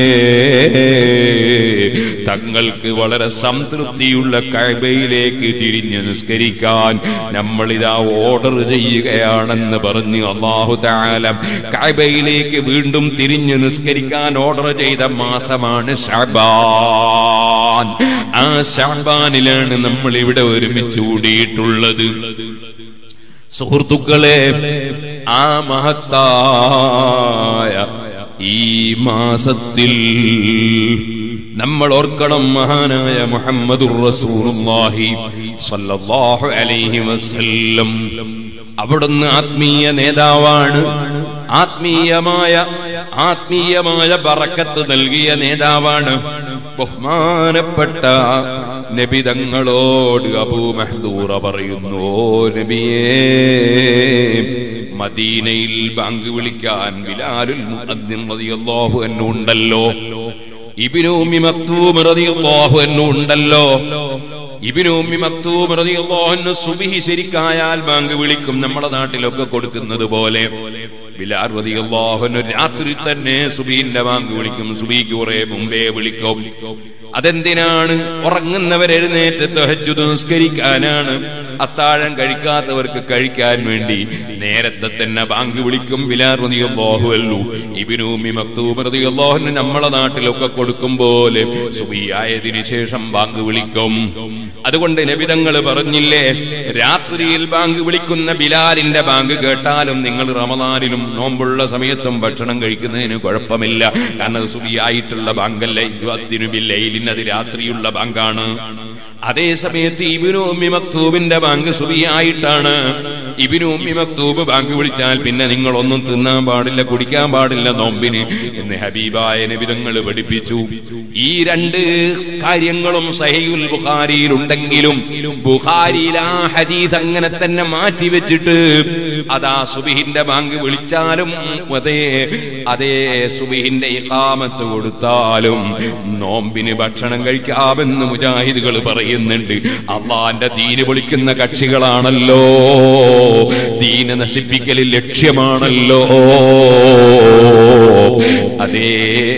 തങ്ങൾക്ക് വളരെ സംതൃപ്തിയുള്ള കഅബയിലേക്ക് തിരിഞ്ഞു നിസ്കരിക്കാൻ നമ്മളിതാ ഓർഡർ ചെയ്യുകയാണെന്ന് പറഞ്ഞ് അല്ലാഹു തആല കഅബയിലേക്ക് വീണ്ടും തിരിഞ്ഞു നിസ്കരിക്കാൻ ഓർഡർ ചെയ്ത മാസമാണ് ശഅബാൻ. ആ ശഅബാനിലാണ് നമ്മൾ ഇവിടെ ഒരുമിച്ച് കൂടിയിട്ടുള്ളത്. സുഹൃത്തുക്കളെ, ആ മഹത്തായ ഈ മാസത്തിൽ നമ്മൾ ഓർക്കണം, മഹാനായ മുഹമ്മദുർ റസൂലുള്ളാഹി സ്വല്ലല്ലാഹു അലൈഹി വസല്ലം അവിടുന്ന് ആത്മീയ നേതാവാണ്. ആത്മീയമായ ആത്മീയമായ ബറക്കത്ത് നൽകിയ നേതാവാണ്. ബഹുമാനപ്പെട്ട നബി തങ്ങളോട് അബൂ മഹ്ദൂറ പറയുന്നു, ഓ നബിയേ, മദീനയിൽ ബാങ്ക് വിളിക്കാൻ ബിലാലുൽ മുഅദ്ദിൻ റളിയല്ലാഹു അൻഹു ഉണ്ടല്ലോ, ഇബ്നു ഉമ്മി മക്തൂം റളിയല്ലാഹു അൻഹു ഉണ്ടല്ലോ. ഇബ്നു ഉമ്മി മക്തൂം റളിയല്ലാഹു അൻഹു സുബ്ഹി ശരിക്കായാൽ ബാങ്ക് വിളിക്കും, നമ്മുടെ നാട്ടിലൊക്കെ കൊടുക്കുന്നത് പോലെ. ബിലാൽ റളിയല്ലാഹു അൻഹു രാത്രി തന്നെ സുബ്ഹിന്റെ ബാങ്ക് വിളിക്കും, സുബ്ഹിക്ക് കുറെ മുമ്പേ വിളിക്കും. അതെന്തിനാണ്? ഉറങ്ങുന്നവരെഴുന്നേറ്റ് തഹജ്ജുദ് നിസ്കരിക്കാനാണ്. അത്താഴം കഴിക്കാത്തവർക്ക് കഴിക്കാൻ വേണ്ടി നേരത്തെ തന്നെ ബാങ്ക് വിളിക്കും. ബിലാൽ റളിയല്ലാഹു അൻഹു ഇബ്നു ഉമ്മി മക്തൂം റളിയല്ലാഹു അൻഹു നമ്മളെ നാട്ടിലൊക്കെ കൊടുക്കും പോലെ സുബ്ഹി ആയതിനു ശേഷം ബാങ്ക് വിളിക്കും. അതുകൊണ്ട് നബി തങ്ങൾ പറഞ്ഞില്ലേ, രാത്രിയിൽ ബാങ്ക് വിളിക്കുന്ന ബിലാലിന്റെ ബാങ്ക് കേട്ടാലും നിങ്ങൾ റമദാനിലും നോമ്പുള്ള സമയത്തും ഭക്ഷണം കഴിക്കുന്നതിന് കുഴപ്പമില്ല. കാരണം സുബ്ഹി ആയിട്ടുള്ള ബാങ്കല്ല, യുഅദ്ദിനു ബില്ലൈലിൻ, അത് രാത്രിയുള്ള ബാങ്കാണ്. അതേ സമയത്ത് ഇബ്നു ഉമ്മി മക്തൂബിന്റെ ബാങ്ക് സുബ്ഹി ആയിട്ടാണ്. ഇബ്നു ഉമ്മി മക്തൂബ് ബാങ്ക് വിളിച്ചാൽ പിന്നെ നിങ്ങൾ ഒന്നും തിന്നാൻ പാടില്ല, കുടിക്കാൻ പാടില്ല നോമ്പിന് എന്ന് ഹബീബായ നബി തങ്ങൾ പഠിപ്പിച്ചു. ഈ രണ്ട് കാര്യങ്ങളും സഹീഹുൽ ബുഖാരിയിൽ ഉണ്ടെങ്കിലും ബുഖാരിയിൽ ആ ഹദീസ് അങ്ങനെ തന്നെ മാറ്റി വെച്ചിട്ട് അതാ സുബഹിന്റെ ബാങ്ക് വിളിച്ചാലും അതേ അതേ സുബഹിന്റെ ഇഖാമത്ത് കൊടുത്താലും നോമ്പിന് ഭക്ഷണം കഴിക്കാമെന്ന് മുജാഹിദുകൾ പറയുന്നുണ്ട്. അള്ളാന്റെ ദീന് വിളിക്കുന്ന കക്ഷികളാണല്ലോ, ദീന നശിപ്പിക്കലിൽ ലക്ഷ്യമാണല്ലോ. അതേ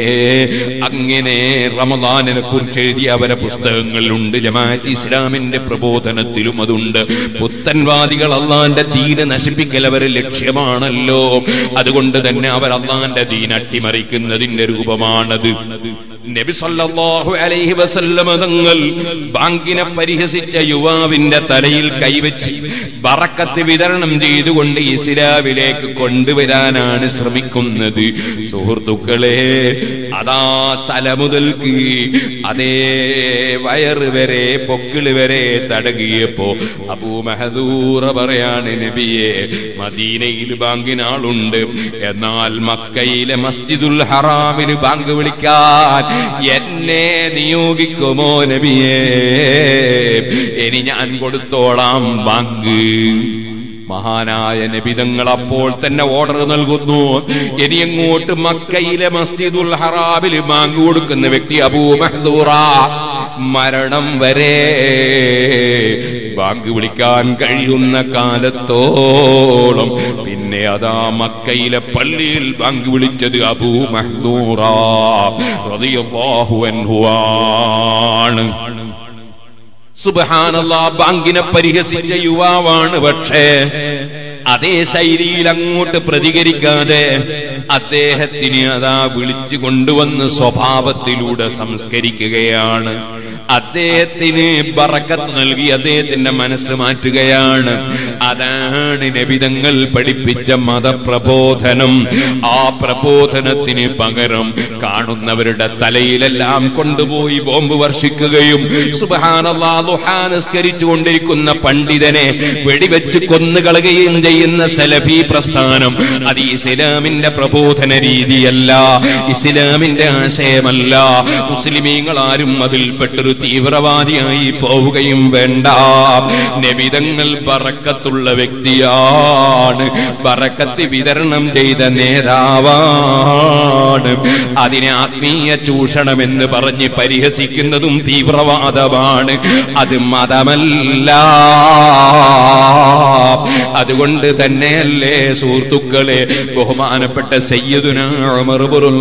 അങ്ങനെ റമദാനിനെ കുറിച്ച് എഴുതിയ അവരെ പുസ്തകങ്ങളിലുണ്ട്. ജമാഅത്ത് ഇസ്ലാമിന്റെ പ്രബോധനത്തിലും അതുണ്ട്. പുത്തൻവാദികൾ അള്ളാന്റെ ദീന നശിപ്പിക്കൽ അവരെ ലക്ഷ്യമാണല്ലോ. അതുകൊണ്ട് തന്നെ അവർ അള്ളാന്റെ ദീൻ അട്ടിമറിക്കുന്നതിന്റെ രൂപമാണത്. നബി സല്ലല്ലാഹു അലൈഹി വസല്ലം തങ്ങൾ ബാങ്കിനെ പരിഹസിച്ച യുവാവിന്റെ തലയിൽ കൈവച്ച് ബറക്കത്ത് വിതരണം ചെയ്തുകൊണ്ട് ഇസ്ലാമിലേക്ക് കൊണ്ടുവരാനാണ് ശ്രമിക്കുന്നത്. സുഹൃത്തുക്കളെ, അതാ തല മുതൽക്ക് അതേ വയറ് വരെ പൊക്കിള് വരെ തടകിയപ്പോ അബൂ മഹദൂറ പറയാണ്, നബിയെ മദീനയിൽ ബാങ്കിനാളുണ്ട്, എന്നാൽ മക്കയിലെ മസ്ജിദുൽ ഹറാമിൽ ബാങ്ക് വിളിക്കാൻ എന്നെ നിയോഗിക്കുമോ നബിയേ? ഇനി ഞാൻ കൊടുത്തോളാം ബാങ്ക്. മഹാനായ നബിതങ്ങൾ അപ്പോൾ തന്നെ ഓർഡർ നൽകുന്നു. ഇനി അങ്ങോട്ട് മക്കയിലെ മസ്ജിദുൽ ഹറാമിൽ ബാങ്ക് കൊടുക്കുന്ന വ്യക്തി അബൂ മഹ്ദൂറ മരണം വരെ ബാങ്ക് വിളിക്കാൻ കഴിയുന്ന കാലത്തോളം പിന്നെ അതാ മക്കയിലെ പള്ളിയിൽ ബാങ്ക് വിളിച്ചത് അബൂ മഹ്ദൂറ റളിയല്ലാഹു അൻഹു ആണ്. സുബ്ഹാനല്ലാഹ്, ബാങ്കിനെ പരിഹസിച്ച യുവാവാണ്. പക്ഷേ അതേ ശൈലിയിൽ അങ്ങോട്ട് പ്രതികരിക്കാതെ അദ്ദേഹത്തിന് അതാ വിളിച്ചു കൊണ്ടുവന്ന് സ്വഭാവത്തിലൂടെ സംസ്കരിക്കുകയാണ്. അദ്ദേഹത്തിന് ബറക്കത്ത് നൽകി അദ്ദേഹത്തിന്റെ മനസ്സ് മാറ്റുകയാണ്. അതാണ് നബിതങ്ങൾ പഠിപ്പിച്ച മതപ്രബോധനം. ആ പ്രബോധനത്തിന് പകരം കാണുന്നവരുടെ തലയിലെല്ലാം കൊണ്ടുപോയി ബോംബ് വർഷിക്കുകയും സുബ്ഹാനല്ലാഹ് ദുഹാ നിസ്കരിച്ചുകൊണ്ടിരിക്കുന്ന പണ്ഡിതനെ വെടിവെച്ച് കൊന്നുകളയുകയും ചെയ്യുന്ന സലഫി പ്രസ്ഥാനം, അത് ഇസ്ലാമിന്റെ പ്രബോധന രീതിയല്ല, ഇസ്ലാമിന്റെ ആശയമല്ല. മുസ്ലിമീങ്ങൾ ആരും അതിൽപ്പെട്ടൊരു തീവ്രവാദിയായി പോവുകയും വേണ്ട. നബിതങ്ങൾ ബറക്കത്തുള്ള വ്യക്തിയാണ്, ബറക്കത്ത് വിതരണം ചെയ്ത നേതാവാണ്. അതിനെ ആത്മീയ ചൂഷണമെന്ന് പറഞ്ഞ് പരിഹസിക്കുന്നതും തീവ്രവാദമാണ്, അത് മതമല്ല. അതുകൊണ്ട് തന്നെയല്ലേ സുഹൃത്തുക്കളെ ബഹുമാനപ്പെട്ട സയ്യിദുനാ ഉമർ ഇബ്നുൽ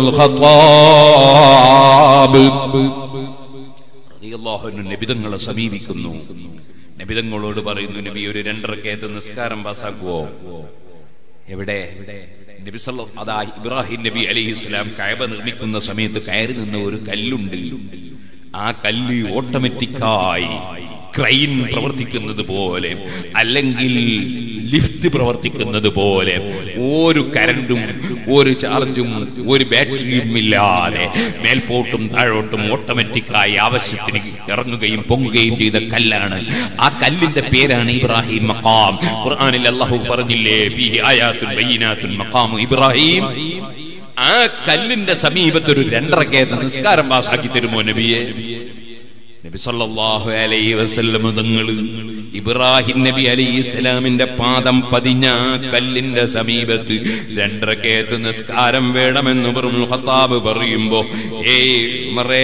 ഖത്താബ് റളിയല്ലാഹു അൻഹു നബിതങ്ങളെ സമീപിക്കുന്നു. നബിതങ്ങളോട് പറയുന്നു, നബി ഒരു രണ്ടരക്കയത്ത് നിസ്കാരം പാസാക്കുവോ? എവിടെ? നബി സല്ലല്ലാഹു അതാ ഇബ്രാഹിം നബി അലൈഹിസ്സലാം കഅബ നിർമ്മിക്കുന്ന സമയത്ത് കയറി നിന്ന ഒരു കല്ലുണ്ട്. ആ കല്ല് ഓട്ടോമാറ്റിക്കായി ക്രെയിൻ പ്രവർത്തിക്കുന്നത് പോലെ അല്ലെങ്കിൽ ലിഫ്റ്റ് പ്രവർത്തിക്കുന്നത് പോലെ ഒരു കരണ്ടും ഒരു ചാർജും ഒരു ബാറ്ററിയും ഇല്ലാതെ മേൽപോട്ടും താഴോട്ടും ഓട്ടോമാറ്റിക്കായി ആവശ്യത്തിന് ഇറങ്ങുകയും പൊങ്ങുകയും ചെയ്ത കല്ലാണ്. ആ കല്ലിന്റെ പേരാണ് ഇബ്രാഹിം മഖാം. ഖുർആനിൽ അല്ലാഹു പറഞ്ഞില്ലേ, ഫീഹി ആയാത്തുൻ ബയ്യിനാത്തുൻ മഖാമു ഇബ്രാഹിം. ആ കല്ലിന്റെ സമീപത്ത് ഒരു രണ്ടരക്കയത്ത് നിസ്കാരം പാസാക്കി തരുമോ നബിയെ? നബി സല്ലല്ലാഹു അലൈഹി വസല്ലം തങ്ങൾ ഇബ്രാഹിം നബി അലൈഹിസ്സലാമിന്റെ പാദം പതിഞ്ഞ കല്ലിന്റെ സമീപത്ത് രണ്ടരക്കയത്ത് നിസ്കാരം വേണമെന്ന് ഉമർ ഇബ്നുൽ ഖത്താബ് പറയുമ്പോ, ഏയ് ഉമറേ,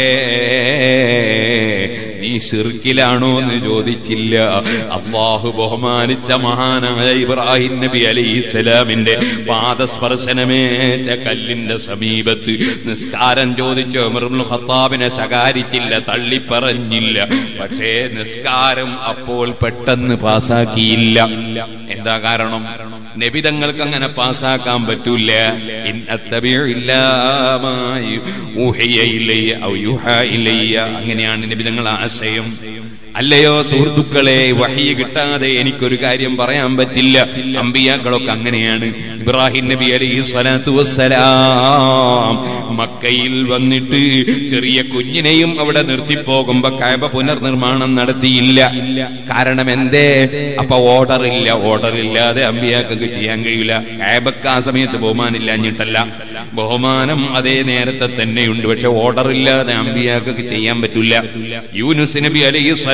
നീ ശിർക്കിലാണോ എന്ന് ചോദിച്ചില്ല. അല്ലാഹു ബഹുമാനിച്ച മഹാനായ ഇബ്രാഹിം നബി അലൈഹിസ്സലാമിന്റെ പാദസ്പർശനമേറ്റ കല്ലിന്റെ സമീപത്ത് നിസ്കാരം ചോദിച്ച ഉമർ ഇബ്നുൽ ഖത്താബിനെ ശകാരിച്ചില്ല, തള്ളിപ്പറഞ്ഞില്ല. പക്ഷേ നിസ്കാരം അപ്പോൾ പെട്ടെന്ന് പാസാക്കിയില്ല. എന്താ കാരണം? നബിതങ്ങൾക്ക് അങ്ങനെ പാസാക്കാൻ പറ്റൂല. ഇൻ അത്തബിഉ ഇല്ലാ മാ യൂഹിയ ഇലയ്യ ഔ യുഹാ ഇലയ്യ, അങ്ങനെയാണ് നബിതങ്ങളുടെ ആശയം. അല്ലയോ സുഹൃത്തുക്കളെ, വഹി കിട്ടാതെ എനിക്കൊരു കാര്യം പറയാൻ പറ്റില്ല. അമ്പിയാക്കളൊക്കെ അങ്ങനെയാണ്. ഇബ്രാഹിം നബി അലൈഹി സ്വലാത്തു വസ്സലാം മക്കയിൽ വന്നിട്ട് ചെറിയ കുഞ്ഞിനെയും അവിടെ നിർത്തിപ്പോകുമ്പോ കഅബ പുനർനിർമ്മാണം നടത്തിയില്ല. കാരണം എന്തേ? അപ്പൊ ഓർഡർ ഇല്ല. ഓർഡർ ഇല്ലാതെ അമ്പിയാക്കൾക്ക് ചെയ്യാൻ കഴിയില്ല. കഅബക്ക് ആ സമയത്ത് ബഹുമാനില്ലാഞ്ഞിട്ടല്ല, ബഹുമാനം അതേ നേരത്തെ തന്നെയുണ്ട്. പക്ഷെ ഓർഡർ ഇല്ലാതെ അമ്പിയാക്കൾക്ക് ചെയ്യാൻ പറ്റില്ല. യൂനുസ് നബി അലൈഹി സ്വലാത്തു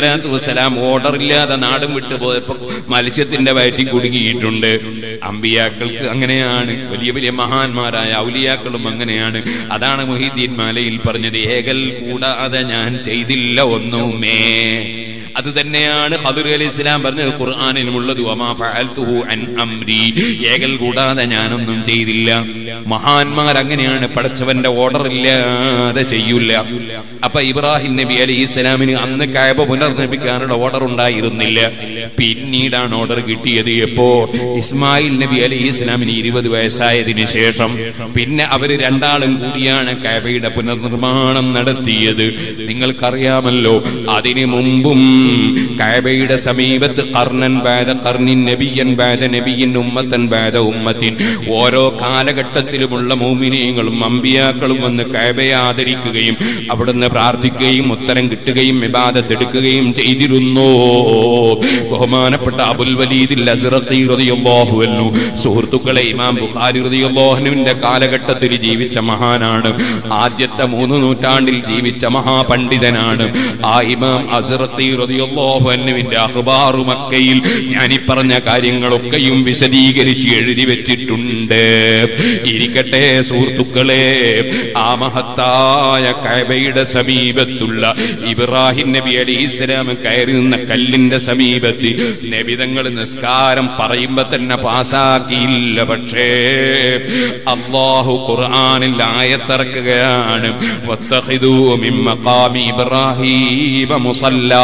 സ്വലാത്തു വസ്സലാം ഓർഡർ ഇല്ലാതെ നാടും വിട്ടു പോയപ്പോ മത്സ്യത്തിന്റെ വയറ്റിൽ കുടുങ്ങിയിട്ടുണ്ട്. അമ്പിയാക്കൾക്ക് അങ്ങനെയാണ്, വലിയ വലിയ മഹാന്മാരായ ഔലിയാക്കളും അങ്ങനെയാണ്. അതാണ് മുഹീദ്ദീൻ മാലയിൽ പറഞ്ഞത്, ഏകൽ കൂടാതെ ഞാൻ ചെയ്തില്ല ഒന്നുമേ. അത് തന്നെയാണ് ഖദർ അലൈഹിസ്സലാം പറഞ്ഞത് ഖുർആനിലുമുള്ളത്, വമാ ഫഅൽതുഹു അൻ അംരി, ഏകൽ കൂടാതെ ഞാനൊന്നും ചെയ്തില്ല. മഹാന്മാർ അങ്ങനെയാണ്, പടച്ചവന്റെ ഓർഡർ ഇല്ലാതെ ചെയ്യൂല. അപ്പൊ ഇബ്രാഹിം നബി അലൈഹിസ്സലാമിന് അന്ന് കഅബ പുനർനിർമ്മിക്കാനുള്ള ഓർഡർ ഉണ്ടായിരുന്നില്ല. പിന്നീടാണ് ഓർഡർ കിട്ടിയത്. എപ്പോ? ഇസ്മായിൽ നബി അലൈഹിസ്സലാമിന് ഇരുപത് വയസ്സായതിനു ശേഷം. പിന്നെ അവര് രണ്ടാളും കൂടിയാണ് കഅബയുടെ പുനർനിർമ്മാണം നടത്തിയത്. നിങ്ങൾക്കറിയാമല്ലോ, അതിനു മുമ്പും കഅബയുടെ സമീപത്ത് ഖർനൻ ബഅദ ഖർനിൻ നബിയൻ ബഅദ നബിയിൻ ഉമ്മത്തൻ ബഅദ ഉമ്മത്തിൻ, ഓരോ കാലഘട്ടത്തിലുമുള്ള മുഅ്മിനീങ്ങളും അമ്പിയാക്കളും വന്ന് കഅബയെ ആദരിക്കുകയും അവിടുന്ന് പ്രാർത്ഥിക്കുകയും ഉത്തരം കിട്ടുകയും ഇബാദത്ത് എടുക്കുകയും ചെയ്തിരുന്നു. ബഹുമാനപ്പെട്ട അബുൽ വലീദ് അസ്റഖി റളിയല്ലാഹു അൻഹു, സുഹൃത്തുക്കളെ, ഇമാം ബുഖാരി റളിയല്ലാഹു അൻഹുവിന്റെ കാലഘട്ടത്തിൽ ജീവിച്ച മഹാനാണ്. ആദ്യത്തെ മൂന്ന് നൂറ്റാണ്ടിൽ ജീവിച്ച മഹാപണ്ഡിതനാണ്. ആ ഇമാം അസ്റഖി റളിയല്ലാഹു അൻഹുവിന്റെ അഖ്ബാറു മക്കയിൽ ഞാൻ ഈ പറഞ്ഞ കാര്യങ്ങളൊക്കെയും വിശദീകരിച്ച് എഴുതി വെച്ചിട്ടുണ്ട്. ഇരിക്കട്ടെ സുഹൃത്തുക്കളെ, ആ മഹത്തായ കഅബയുടെ സമീപത്തുള്ള ഇബ്രാഹിം നബി അലൈഹിസ്സലാം കയറി നിന്ന കല്ലിന്റെ സമീപത്ത് നബി തങ്ങൾ നിസ്കാരം പറയുമ്പോ തന്നെ പാസാക്കിയില്ല. പക്ഷേ അല്ലാഹു ഖുർആനിൽ ആയത്തിറക്കുകയാണ്, വത്തഖിദൂ മിൻ മഖാമി ഇബ്രാഹീമ മുസല്ലാ.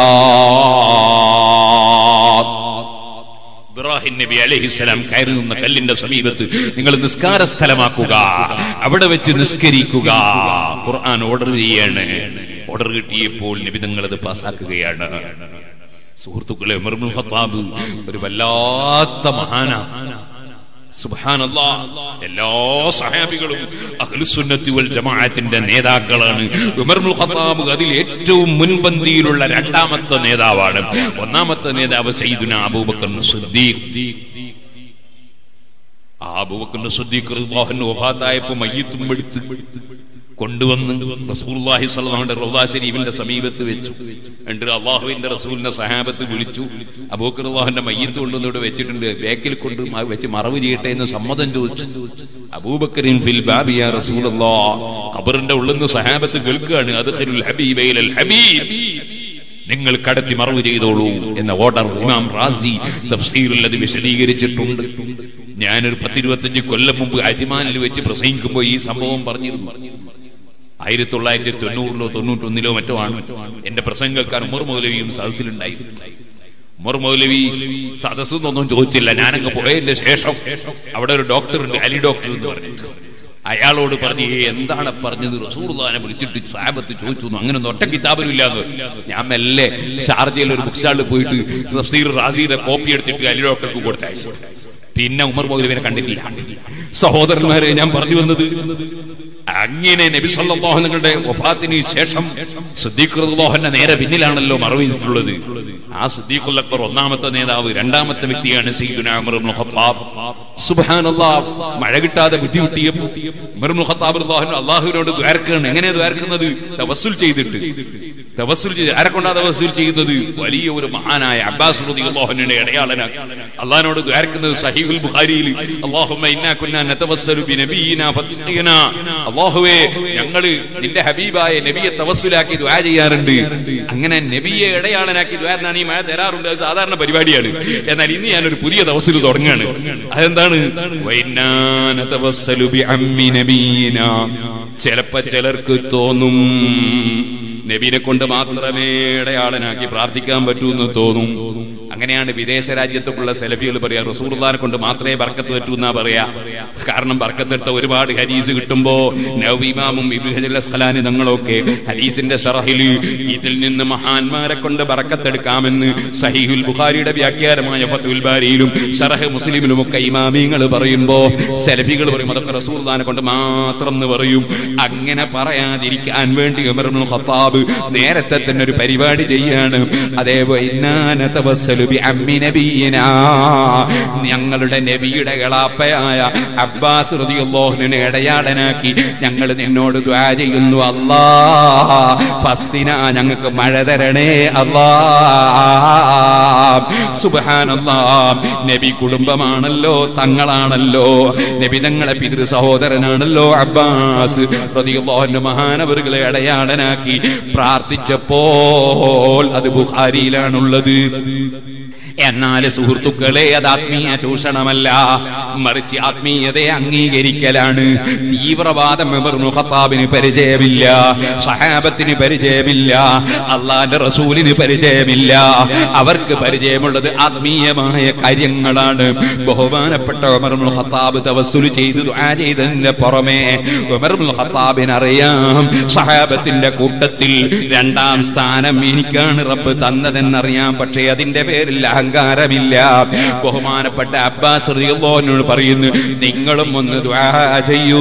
ഇബ്രാഹിം നബി അലൈഹിസ്സലാം കയറി നിന്ന കല്ലിന്റെ സമീപത്ത് നിങ്ങൾ നിസ്കാര സ്ഥലമാക്കുക, അവിടെ വെച്ച് നിസ്കരിക്കുക. ഖുർആൻ ഓർഡർ ചെയ്യാണ്. ഓർഡർ കിട്ടിയപ്പോൾ നബി തങ്ങൾ അത് പാസാക്കുകയാണ്. സുഹൃത്തുക്കളെ, ഉമർ ഇബ്നുൽ ഖത്താബ് ഒരു വല്ലാത്ത മഹാനാണ്. സുബ്ഹാനല്ലാഹ്, എല്ലാ സഹാബികളും അഹ്ലുസുന്നത്തി വൽ ജമാഅത്തിന്റെ നേതാക്കളാണ്. ഉമർ ഇബ്നുൽ ഖത്താബ് അതിൽ ഏറ്റവും മുൻപന്തിയിലുള്ള രണ്ടാമത്തെ നേതാവാണ്. ഒന്നാമത്തെ നേതാവ് സയ്യിദുനാ അബൂബക്കർ സിദ്ദീഖ്. ആ അബൂബക്കർ സിദ്ദീഖ് റളിയല്ലാഹു അൻഹു വഫാത്തായപ്പോൾ മയ്യിത്തും എടുത്ത് കൊണ്ടുവന്ന് റസൂലുള്ളാഹി സ്വല്ലല്ലാഹു അലൈഹി വസല്ലം റൗദ ശരീഫിന്റെ സമീപത്ത് വെച്ചു. എന്നിട്ട് അല്ലാഹുവിന്റെ റസൂലിന്റെ സഹാബത്ത് വിളിച്ചു, അബൂബക്കർ റളിയല്ലാഹുവിന്റെ മയ്യിത്ത് കൊണ്ടുവന്ന് ഇവിടെ വെച്ചിട്ടുണ്ട്, ബേക്കിൽ കൊണ്ട് വെച്ച് മറവ് ചെയ്യട്ടെ എന്ന് സമ്മതം ചോദിച്ചു. അബൂബക്കറിൻ ഫിൽ ബാബി യാ റസൂലല്ലാഹ്, ഖബറിന്റെ ഉള്ളിൽ നിന്ന് സഹാബത്ത് കേൾക്കുകയാണ്, അദ്ഖിലുൽ ഹബീബ ഇലൽ ഹബീബ്, നിങ്ങൾ കടത്തി മറവ് ചെയ്തോളൂ എന്ന ഓർഡർ ഇമാം റാസി തഫ്സീറിൽ അത് വിശദീകരിച്ചിട്ടുണ്ട്. ഞാനൊരു പത്തിരുപത്തഞ്ച് കൊല്ലം മുമ്പ് അജ്മാനിൽ വെച്ച് പ്രസംഗിക്കുമ്പോൾ ഈ സംഭവം പറഞ്ഞിരുന്നു. ആയിരത്തി തൊള്ളായിരത്തി തൊണ്ണൂറിലോ തൊണ്ണൂറ്റൊന്നിലോ മറ്റോ ആണ് എന്റെ പ്രസംഗക്കാർ ഉമർ മൗലവിയും സദസ്സിലുണ്ടായി. ഉമർ മൗലവി സദസ്സൊന്നും ചോദിച്ചില്ല. ഞാനങ്ങ് പോയതിന്റെ ശേഷം അവിടെ ഒരു ഡോക്ടർ ഉണ്ട്, അലി ഡോക്ടർ എന്ന് പറഞ്ഞിട്ട്, അയാളോട് പറഞ്ഞു, എന്താണ് പറഞ്ഞത്? റസൂലുള്ളാഹിനെ വിളിച്ചിട്ട് സ്വഹാബത്ത് ചോദിച്ചു, അങ്ങനൊന്നും ഒറ്റ കിതാബിലും ഇല്ലാന്ന്. ഞാൻ മെല്ലെ ഷാർജയിൽ ഒരു ബുക്ക് സ്റ്റാളിൽ പോയിട്ട് തഫ്സീർ റാസിയുടെ കോപ്പി എടുത്തിട്ട് അലി ഡോക്ടർക്ക് കൊടുത്തയച്ചു. പിന്നെ ഉമർ മൗലവിനെ കണ്ടിട്ടില്ല. സഹോദരന്മാരെ, ഞാൻ പറഞ്ഞു വന്നത്, അങ്ങനെ നബി സല്ലല്ലാഹു അലൈഹി വസല്ലമയുടെ വഫാത്തിന് ശേഷം സിദ്ദീഖ് റളിയല്ലാഹു അൻഹു നേരെ പിന്നിലാണല്ലോ മറവ് ചെയ്തിട്ടുള്ളത്. ആ സിദ്ദീഖുൽ അക്ബർ ഒന്നാമത്തെ നേതാവ്. രണ്ടാമത്തെ വ്യക്തിയാണ് സയ്യിദുനാ ഉമർ ഇബ്നുൽ ഖത്താബ്. സുബ്ഹാനല്ലാഹ്, മഴ കിട്ടാതെ ബുദ്ധിമുട്ടിയപ്പോൾ ഉമർ ഇബ്നുൽ ഖത്താബ് റളിയല്ലാഹു അൻഹു അല്ലാഹുവിനോട് ദുആർക്കാണ്. എങ്ങനെ ദുആർക്കുന്നത്? തവസ്സുൽ ചെയ്തിട്ട്. തവസ്സുൽ ചെയ്ത് ആരെക്കൊണ്ടാ തവസ്സുൽ ചെയ്യുന്നത്? വലിയ ഒരു മഹാനായ അബ്ബാസ് റളിയല്ലാഹു അൻഹുവിന്റെ ഇടയാളനാണ് അല്ലാഹുവിനോട് ദുആർക്കുന്നത്. സഹീഹുൽ ബുഖാരിയിൽ അല്ലാഹുമ്മ ഇന്നാ കുന്നാ നതവസ്സലു ബിനബിയിനാ ഫത്ഖിനാ, അല്ലാഹുവേ, ഞങ്ങള് നിന്റെ ഹബീബായ നബിയെ തവസ്സുലാക്കി ദുആ ചെയ്യാറുണ്ട്. അങ്ങനെ നബിയെ ഇടയാളനാക്കി ദുആർനാണ് ഈ മഴ തരാറുണ്ട്. അത് സാധാരണ പരിപാടിയാണ്. എന്നാൽ ഇന്ന് ഞാനൊരു പുതിയ തവസ്സുൽ തുടങ്ങുകയാണ്. അതെന്താണ്? വഇന്നാ നതവസ്സലു ബിഅമ്മി നബീനാ. ചിലപ്പോ ചിലർക്ക് തോന്നും നബിനെ കൊണ്ട് മാത്രമേ ഇടയാളനാക്കി പ്രാർത്ഥിക്കാൻ പറ്റൂ എന്ന് തോന്നും. അങ്ങനെയാണ് വിദേശ രാജ്യത്തുള്ള സെലഫികൾ പറയാ, റസൂലുള്ളാഹിനെ കൊണ്ട് മാത്രമേ ബർക്കത്ത് പറ്റൂ എന്നാ പറയാ. കാരണം ബർക്കത്തെടുത്ത ഒരുപാട് ഹദീസ് കിട്ടുമ്പോ നവവി ഇമാമും ഇബ്നു ഹജർ അസ്ഖലാനി തങ്ങളൊക്കെ ഹദീസിന്റെ ശറഹിൽ ഇതിൽ നിന്ന് മഹാന്മാരെ കൊണ്ട് ബർക്കത്തെടുക്കാമെന്ന് സഹീഹുൽ ബുഖാരിയുടെ വ്യാഖ്യാനമായ ഫത്ഹുൽ ബാരിയിലും ശറഹ് മുസ്ലിമിലും ഒക്കെ ഇമാമിങ്ങൾ പറയുമ്പോ സെലഫികൾ പറയും അതൊക്കെ റസൂലുള്ളാഹിനെ കൊണ്ട് മാത്രം എന്ന് പറയും. അങ്ങനെ പറയാതിരിക്കാൻ വേണ്ടി ഉമർ ഇബ്നുൽ ഖത്താബ് നേരത്തെ തന്നെ ഒരു പരിപാടി ചെയ്യാണ്. അതേ വൈനാന തവസ്സലു ബിഅമ്മി നബിയിനാ, ഞങ്ങളുടെ നബിയുടെ എളാപ്പയായ അബ്ബാസ് റളിയല്ലാഹു അൻഹുവിനെ ഇടയാടനാക്കി ഞങ്ങൾ നിന്നോട് ദുആ ചെയ്യുന്നു. അല്ലാ ഫസ്തിന, ഞങ്ങൾക്ക് മഴ തരണേ അല്ലാ. സുബ്ഹാനല്ലാഹ്, നബി കുടുംബമാണല്ലോ, തങ്ങളാണല്ലോ, നബി തങ്ങളെ പിതൃ സഹോദരനാണല്ലോ അബ്ബാസ് റളിയല്ലാഹു അൻഹു. മഹാനവറുകളെ ഇടയാടനാക്കി പ്രാർത്ഥിച്ചപ്പോൾ അത് ബുഖാരിയിലാണുള്ളത്. എന്നാൽ സുഹൃത്തുക്കളെ, അത് ആത്മീയ ചൂഷണമല്ല, മറിച്ച് ആത്മീയതയെ അംഗീകരിക്കലാണ്. തീവ്രവാദം ഉമർ ഇബ്നു ഖത്താബിന് പരിചയമില്ല, സഹാബത്തിന് പരിചയമില്ല, അല്ലാഹുവിന്റെ റസൂലിന് പരിചയമില്ല. അവർക്ക് പരിചയമുള്ളത് ആത്മീയമായ കാര്യങ്ങളാണ്. ബഹുമാനപ്പെട്ട ഉമർ ഇബ്നു ഖത്താബ് തവസ്സുൽ ചെയ്ത് ദുആ ചെയ്തതിന്റെ പുറമെ ഉമർ ഇബ്നു ഖത്താബിന് അറിയാം, സഹാബത്തിന്റെ കൂട്ടത്തിൽ രണ്ടാം സ്ഥാനം എനിക്കാണ് റബ്ബ് തന്നതെന്നറിയാം. പക്ഷേ അതിന്റെ പേരിൽ അഹങ്കാരമില്ല. ബഹുമാനപ്പെട്ട അബ്ബാസ് റളിയല്ലാഹു അൻഹു പറയുന്നു, നിങ്ങളും ഒന്ന് ദുആ ചെയ്യൂ.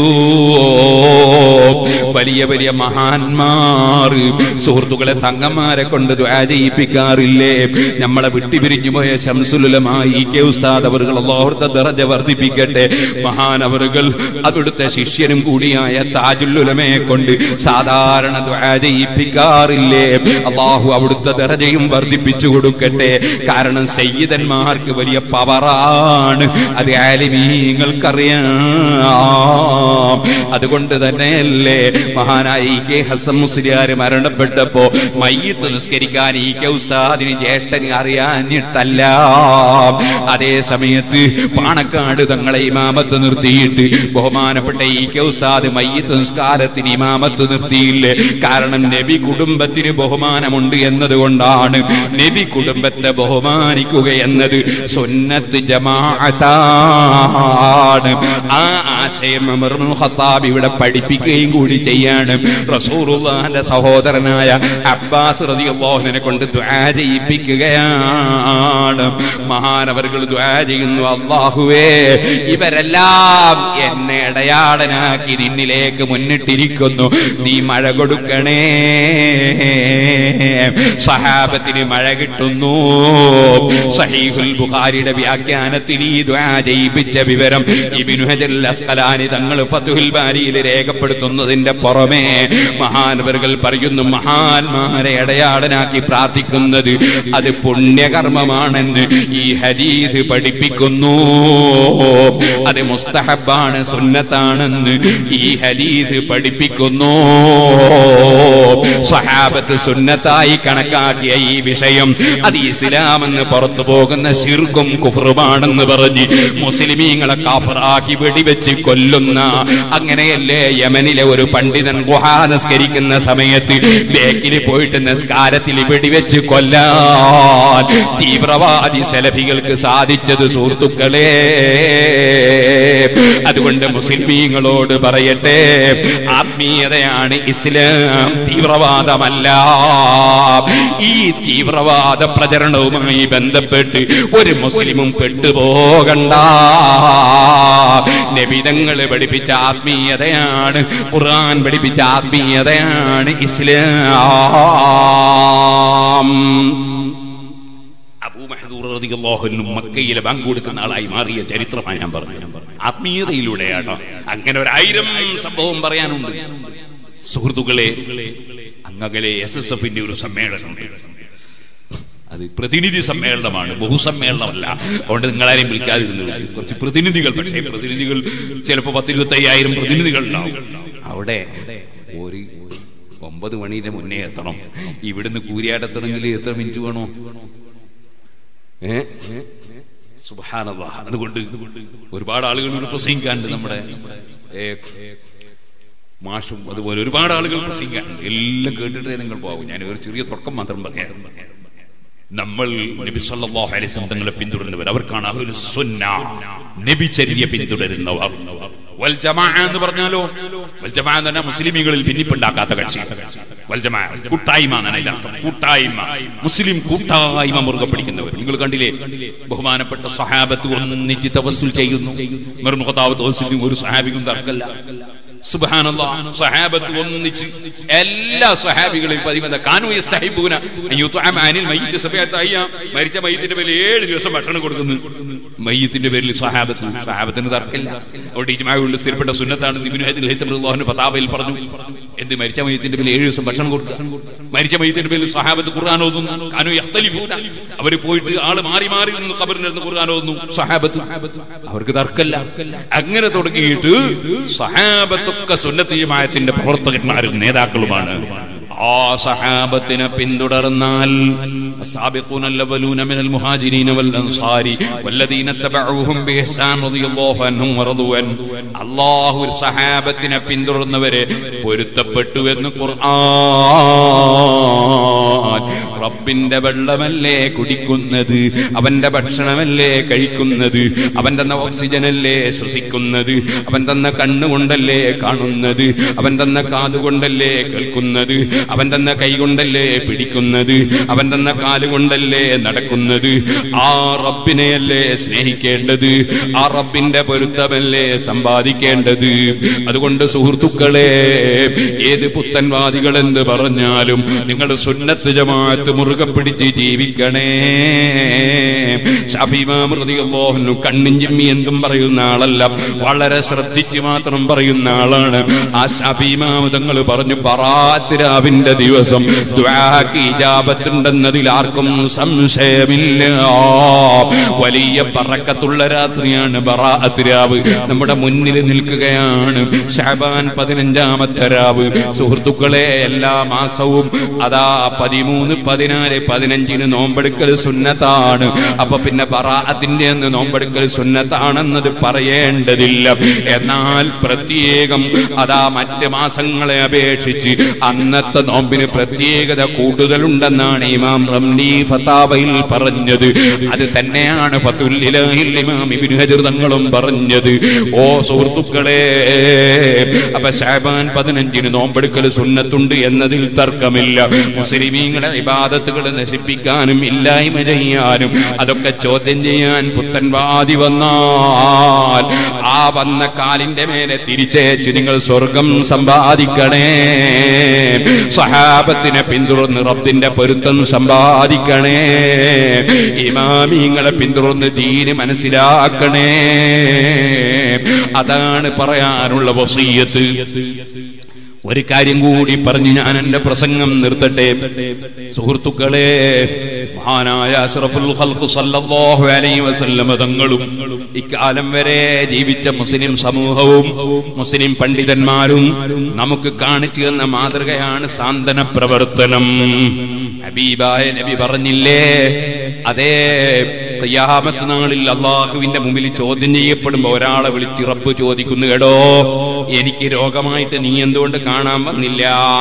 വലിയ വലിയ മഹാന്മാർ സുഹൃത്തുക്കളെ തങ്ങന്മാരെ കൊണ്ട് ദുആ ചെയ്യിപ്പിക്കാറില്ലേ? നമ്മളെ വിട്ടുപിരിഞ്ഞു പോയ ശംസുൽ ഉലമാ ഇ കെ ഉസ്താദ് അവറുകൾ അല്ലാഹുവിന്റെ ദറജ വർദ്ധിപ്പിക്കട്ടെ. മഹാനവറുകൾ അവിടുത്തെ ശിഷ്യനും കൂടിയായ താജുൽ ഉലമയെ കൊണ്ട് സാധാരണ ദുആ ചെയ്യിപ്പിക്കാറില്ലേ? അല്ലാഹു അവിടുത്തെ ദറജയും വർദ്ധിപ്പിച്ചു കൊടുക്കട്ടെ. കാരണം സയ്യിദന്മാർക്ക് വലിയ പവറാണ്, അത് ആലിമീങ്ങൾക്കറിയാം. അതുകൊണ്ട് തന്നെയല്ലേ മഹാനായ ഇ കെ ഹസൻ മുസ്ലിയാർ മരണപ്പെട്ടപ്പോ മയ്യിത്ത് നിസ്കരിക്കാൻ ഇ കെ ഉസ്താദിന് ജ്യേഷ്ഠന് അറിയാഞ്ഞിട്ടല്ല. അതേ സമയത്ത് പാണക്കാട് തങ്ങളെ ഇമാമത്ത് നിർത്തിയിട്ട് ബഹുമാനപ്പെട്ട ഇ കെ ഉസ്താദ് മയ്യിത്ത് നിസ്കാരത്തിന് ഇമാമത്ത് നിർത്തിയില്ലേ? കാരണം നബി കുടുംബത്തിന് ബഹുമാനമുണ്ട് എന്നതുകൊണ്ടാണ്. നബി കുടുംബത്തെ ബഹുമാനിക്കുക എന്നത് സുന്നത്ത് ജമാഅത്താണ്. ആ ആശയം ഉമർ ഇബ്നുൽ ഖത്താബ് ഇവിടെ പഠിപ്പിക്കുകയും കൂടി ചെയ്യാണ്. റസൂലുള്ളാഹിന്റെ സഹോദരനായ അബ്ബാസ് റളിയല്ലാഹു അൻഹുവിനെ കൊണ്ട് ദുആ ചെയ്യിപ്പിക്കുകയാണ്. മഹാനവറുകൾ ദുആ ചെയ്യുന്നു, അല്ലാഹുവേ ഇവരെല്ലാം എന്നെ ഇടയാടനാക്കി നിന്നിലേക്ക് മുന്നിട്ടിരിക്കുന്നു, നീ മഴ കൊടുക്കണേ. സഹാബത്തിന് മഴ കിട്ടുന്നു. സഹീഹുൽ ബുഖാരിയുടെ വ്യാഖ്യാനത്തിൽ ഈ ദുആ ചെയ്യിപ്പിച്ച വിവരം ഇബ്നു ഹജർ അൽ അസ്ഖലാനി തങ്ങൾ ഫത്ഹുൽ ബാരിയിൽ രേഖപ്പെടുത്തുന്നതിന്റെ പുറമെ മഹാനവറുകൾ പറയുന്നു, മഹാന്മാരെ ഇടയാടനാക്കി പ്രാർത്ഥിക്കുന്നത് അത് പുണ്യകർമ്മമാണെന്ന് ഈ ഹദീസ് പഠിപ്പിക്കുന്നു. അത് മുസ്തഹബാണ്, സുന്നത്താണെന്ന് ഈ ഹദീസ് പഠിപ്പിക്കുന്നു. സഹാബത്ത് സുന്നത്തായി കണക്കാക്കിയ ഈ വിഷയം അത് ഇസ്ലാമെന്ന് പുറത്തു പോകുന്ന ശിർക്കും കുഫ്റുമാണെന്ന് പറഞ്ഞ് മുസ്ലിമീങ്ങളെ കാഫിറാക്കി വെടിവെച്ച് കൊല്ലുന്ന, അങ്ങനെയല്ലേ യമനിലെ ഒരു പണ്ഡിതൻ ഗുഹാ നിസ്കരിക്കുന്ന സമയത്ത് ബേക്കിൽ പോയിട്ട് നിസ്കാരത്തിൽ വെടിവെച്ച് കൊല്ലാൻ തീവ്രവാദി സലഫികൾക്ക് സാധിച്ചത് സുഹൃത്തുക്കളെ. അതുകൊണ്ട് മുസ്ലിമീങ്ങളോട് പറയട്ടെ, ആത്മീയതയാണ് ഇസ്ലാം, തീവ്രവാദമല്ല. ഈ തീവ്രവാദ പ്രചരണവുമായി ബന്ധപ്പെട്ട് ഒരു മുസ്ലിമും പെട്ടുപോകണ്ട. നബിതങ്ങൾ പഠിപ്പിച്ച ആത്മീയതയാണ്, ഖുർആൻ പഠിപ്പിച്ച ആത്മീയതയാണ് ഇസ്ലാം. അബൂ മഹ്ദൂർ റളിയല്ലാഹു അൻഹു മക്കയിലെ ബാങ്ക് കൊടുക്കുന്ന ആളായി മാറിയ ചരിത്രമാണ് ഞാൻ പറഞ്ഞു. ആത്മീയതയിലൂടെയാണ്. അങ്ങനെ ഒരായിരം സംഭവം പറയാനുണ്ട് സുഹൃത്തുക്കളെ. അങ്ങകലെ എസ് എസ് എഫിന്റെ ഒരു സമ്മേളനമുണ്ട്. അത് പ്രതിനിധി സമ്മേളനമാണ്, ബഹുസമ്മേളനമല്ല. അതുകൊണ്ട് നിങ്ങളാരെയും വിളിക്കാതിരുന്നു, കുറച്ച് പ്രതിനിധികൾ. പക്ഷേ പ്രതിനിധികൾ ചിലപ്പോ പത്തിരുപത്തി അയ്യായിരം പ്രതിനിധികൾ ഉണ്ടാവും. അവിടെ ഒരു ഒമ്പത് മണിന്റെ മുന്നേ എത്തണം. ഇവിടുന്ന് കൂരിയാട്ടെത്തണമെങ്കിൽ എത്ര മിനിറ്റ് വേണോ? ഏ സുബ്ഹാനല്ലാഹ്. അതുകൊണ്ട് ഒരുപാട് ആളുകൾ പ്രസംഗിക്കാണ്ട്, നമ്മുടെ മാഷും അതുപോലെ ഒരുപാട് ആളുകൾ പ്രസംഗിക്കാണ്ട്. എല്ലാം കേട്ടിട്ടേ നിങ്ങൾ പോകും. ഞാൻ ഒരു ചെറിയ തുടക്കം മാത്രം പറയാം. നമ്മൾ നബി സല്ലല്ലാഹു അലൈഹി വസല്ലം തങ്ങളെ പിന്തുടരുന്നവർ, അവർക്കാണ് അഹ്ലുസ് സുന്ന, നബിചര്യ പിന്തുടരുന്നവർ. വൽ ജമാഅ എന്ന് പറഞ്ഞാലോ, വൽ ജമാഅ എന്ന് പറഞ്ഞാൽ മുസ്ലിമീങ്ങളിൽ ഭിന്നിപ്പുണ്ടാക്കാത്ത കക്ഷി. വൽ ജമാഅ കൂട്ടായ്മ എന്നാണ് അതിന്റെ അർത്ഥം. കൂട്ടായ്മ, മുസ്ലിം കൂട്ടായ്മ മുറുകെ പിടിക്കുന്നവർ. നിങ്ങൾ കണ്ടില്ലേ, ബഹുമാനപ്പെട്ട സഹാബത്ത് ഒന്നിച്ച് തവസ്സുൽ ചെയ്യുന്നു. ഉമർ ഇബ്നു ഖത്താബ് തവസ്സുൽ, ഒരു സഹാബിക്കും തർക്കമില്ല. സുബ്ഹാനല്ലാഹ്. സഹാബത്ത് ഒന്നിച്ച് എല്ലാ സഹാബികളെയും പതിവന്ന കാനൂ യസ്തഹിബൂന യുത്അമ അനിൽ മയ്യിത്ത് സബഅത അയ്യാം. മരിച്ച മയ്യിത്തിന്റെ പേരിൽ ഏഴ് ദിവസം ഭക്ഷണം കൊടുക്കുന്നു. മയ്യിത്തിന്റെ പേരിൽ സഹാബത്ത് സഹാബത്തിന് തർക്കമില്ല. അവിടെ ഇജ്മാഉൽ സ്ഥിരപ്പെട്ട സുന്നത്താണ്. ഇബ്നു ഹജർ റഹിമഹുല്ലാഹു ഫതാവയിൽ പറഞ്ഞു, എന്ത് മരിച്ച മയ്യിത്തിന്റെ പേരിൽ ഏഴ് ദിവസം ഭക്ഷണം കൊടുക്കുക. മരിച്ച മയ്യിത്തിന്റെ പേരിൽ സഹാബത്ത് ഖുർആൻ ഓതുന്നു. കാനൂ യഖ്തലിഫൂന, അവർ പോയിട്ട് ആള് മാറി മാറി നിന്ന് ഖബറിനടുത്ത് ഖുർആൻ ഓതുന്നു. സഹാബത്ത് അവർക്ക് തർക്കമില്ല. അങ്ങനെ തുടങ്ങിയിട്ട് സഹാബത്തൊക്കെ സുന്നത്ത് ജമാഅത്തിന്റെ പ്രവർത്തകന്മാരും നേതാക്കളുമാണ്. ആ സഹാബത്തിനെ പിന്തുടർന്നാൽ അസ്സാബിഖൂനൽ അവ്വലൂന മിനൽ മുഹാജിരീന വൽ അൻസാരി വല്ലദീന തബഊഹും ബിഇഹ്സാൻ റളിയല്ലാഹു അൻഹും വറദു അൻ. അല്ലാഹു സഹാബത്തിനെ പിന്തുടർന്നവരെ പൊരുത്തപ്പെട്ടു എന്ന് ഖുർആൻ. റബ്ബിന്റെ വെള്ളമല്ലേ കുടിക്കുന്നത്, അവന്റെ ഭക്ഷണമല്ലേ കഴിക്കുന്നത്, അവൻ തന്ന ഓക്സിജനല്ലേ ശ്വസിക്കുന്നത്, അവൻ തന്ന കണ്ണുകൊണ്ടല്ലേ കാണുന്നത്, അവൻ തന്ന കാതുകൊണ്ടല്ലേ കേൾക്കുന്നത്, അവൻ തന്ന കൈകൊണ്ടല്ലേ പിടിക്കുന്നത്, അവൻ തന്ന കാലുകൊണ്ടല്ലേ നടക്കുന്നത്. ആ റബ്ബിനെയല്ലേ സ്നേഹിക്കേണ്ടത്, ആ റബ്ബിന്റെ പൊരുത്തമല്ലേ സമ്പാദിക്കേണ്ടത്. അതുകൊണ്ട് സുഹൃത്തുക്കളെ, ഏത് പുത്തൻവാദികൾ എന്ന് പറഞ്ഞാലും നിങ്ങൾ സുന്നത്ത് ജമാഅത്ത് മുറുകെ പിടിച്ച് ജീവിക്കണേ. ശഫീ ഇമാം റളിയല്ലാഹു അൻഹു കണ്ണും ചിമ്മി എന്തും പറയുന്ന ആളല്ല, വളരെ ശ്രദ്ധിച്ച് മാത്രം പറയുന്ന ആളാണ്. ആ ശഫീ ഇമാം തങ്ങൾ പറഞ്ഞു, ബറാഅത്ത് രാവിന്റെ ദിവസം ദുആക്ക് ഇജാബത്തുണ്ടെന്നതിൽ ആർക്കും സംശയമില്ല. വലിയ ബറക്കത്തുള്ള രാത്രിയാണ് ബറാഅത്ത് രാവ്. നമ്മുടെ മുന്നിൽ നിൽക്കുകയാണ് ശഅബാൻ പതിനഞ്ചാമത്തെ രാവ്. സുഹൃത്തുക്കളെ, എല്ലാ മാസവും അതാ പതിമൂന്ന് പതിനാല് പതിനഞ്ചിന് നോമ്പെടുക്കൽ സുന്നത്താണ്. അപ്പൊ പിന്നെ ബറാഅത്തിന്റെ അന്ന് നോമ്പെടുക്കൽ സുന്നത്താണെന്നത് പറയേണ്ടതില്ല. എന്നാൽ പ്രത്യേകം അതാ മറ്റ് മാസങ്ങളെ അപേക്ഷിച്ച് അന്നത്തെ നോമ്പിന് പ്രത്യേകത കൂടുതലുണ്ടെന്നാണ് ഇമാം റംലി ഫതാവയിൽ പറഞ്ഞത്. അത് തന്നെയാണ് ഫതുൽ ഇലാഹിൽ ഇമാം ഇബ്നു ഹജർ തങ്ങളും പറഞ്ഞത്. ഓ സുഹൃത്തുക്കളെ, അപ്പൊ ശഅബാൻ പതിനഞ്ചിന് നോമ്പെടുക്കൽ സുന്നത്തുണ്ട് എന്നതിൽ തർക്കമില്ല. മുസ്ലിമീങ്ങളെ ഇബാദത്തുകൾ നശിപ്പിക്കാനും ഇല്ലായ്മ ചെയ്യാനും അതൊക്കെ ചോദ്യം ചെയ്യാൻ പുത്തൻവാദി വന്നാൽ ആ വന്ന കാലിന്റെ മേലെ തിരിച്ചേച്ച് നിങ്ങൾ സ്വർഗം സമ്പാദിക്കണേ. സഹാബത്തിനെ പിന്തുടർന്ന് റബ്ബിന്റെ പൊരുത്തം സമ്പാദിക്കണേ. ഇമാമിങ്ങളെ പിന്തുടർന്ന് ദീന് മനസ്സിലാക്കണേ. അതാണ് പറയാനുള്ള വസിയ്യത്ത്. ഒരു കാര്യം കൂടി പറഞ്ഞ് ഞാൻ എന്റെ പ്രസംഗം നിർത്തട്ടെ. സുഹൃത്തുക്കളെ, മഹാനായ അഷ്റഫുൽ ഖൽഖ് സല്ലല്ലാഹു അലൈഹി വസല്ലം തങ്ങളും ഇക്കാലം വരെ ജീവിച്ച മുസ്ലിം സമൂഹവും മുസ്ലിം പണ്ഡിതന്മാരും നമുക്ക് കാണിച്ചു തന്ന മാതൃകയാണ് സാന്ത്വന പ്രവർത്തനം. ഹബീബായ നബി പറഞ്ഞില്ലേ, അതേ ഖിയാമത്ത് നാളിൽ അള്ളാഹുവിന്റെ മുമ്പിൽ ചോദ്യം ചെയ്യപ്പെടുമ്പോ ഒരാളെ വിളിച്ച് റബ്ബ് ചോദിക്കുന്നു, എടോ എനിക്ക് രോഗമായിട്ട് നീ എന്തുകൊണ്ട് കാണാൻ വന്നില്ല?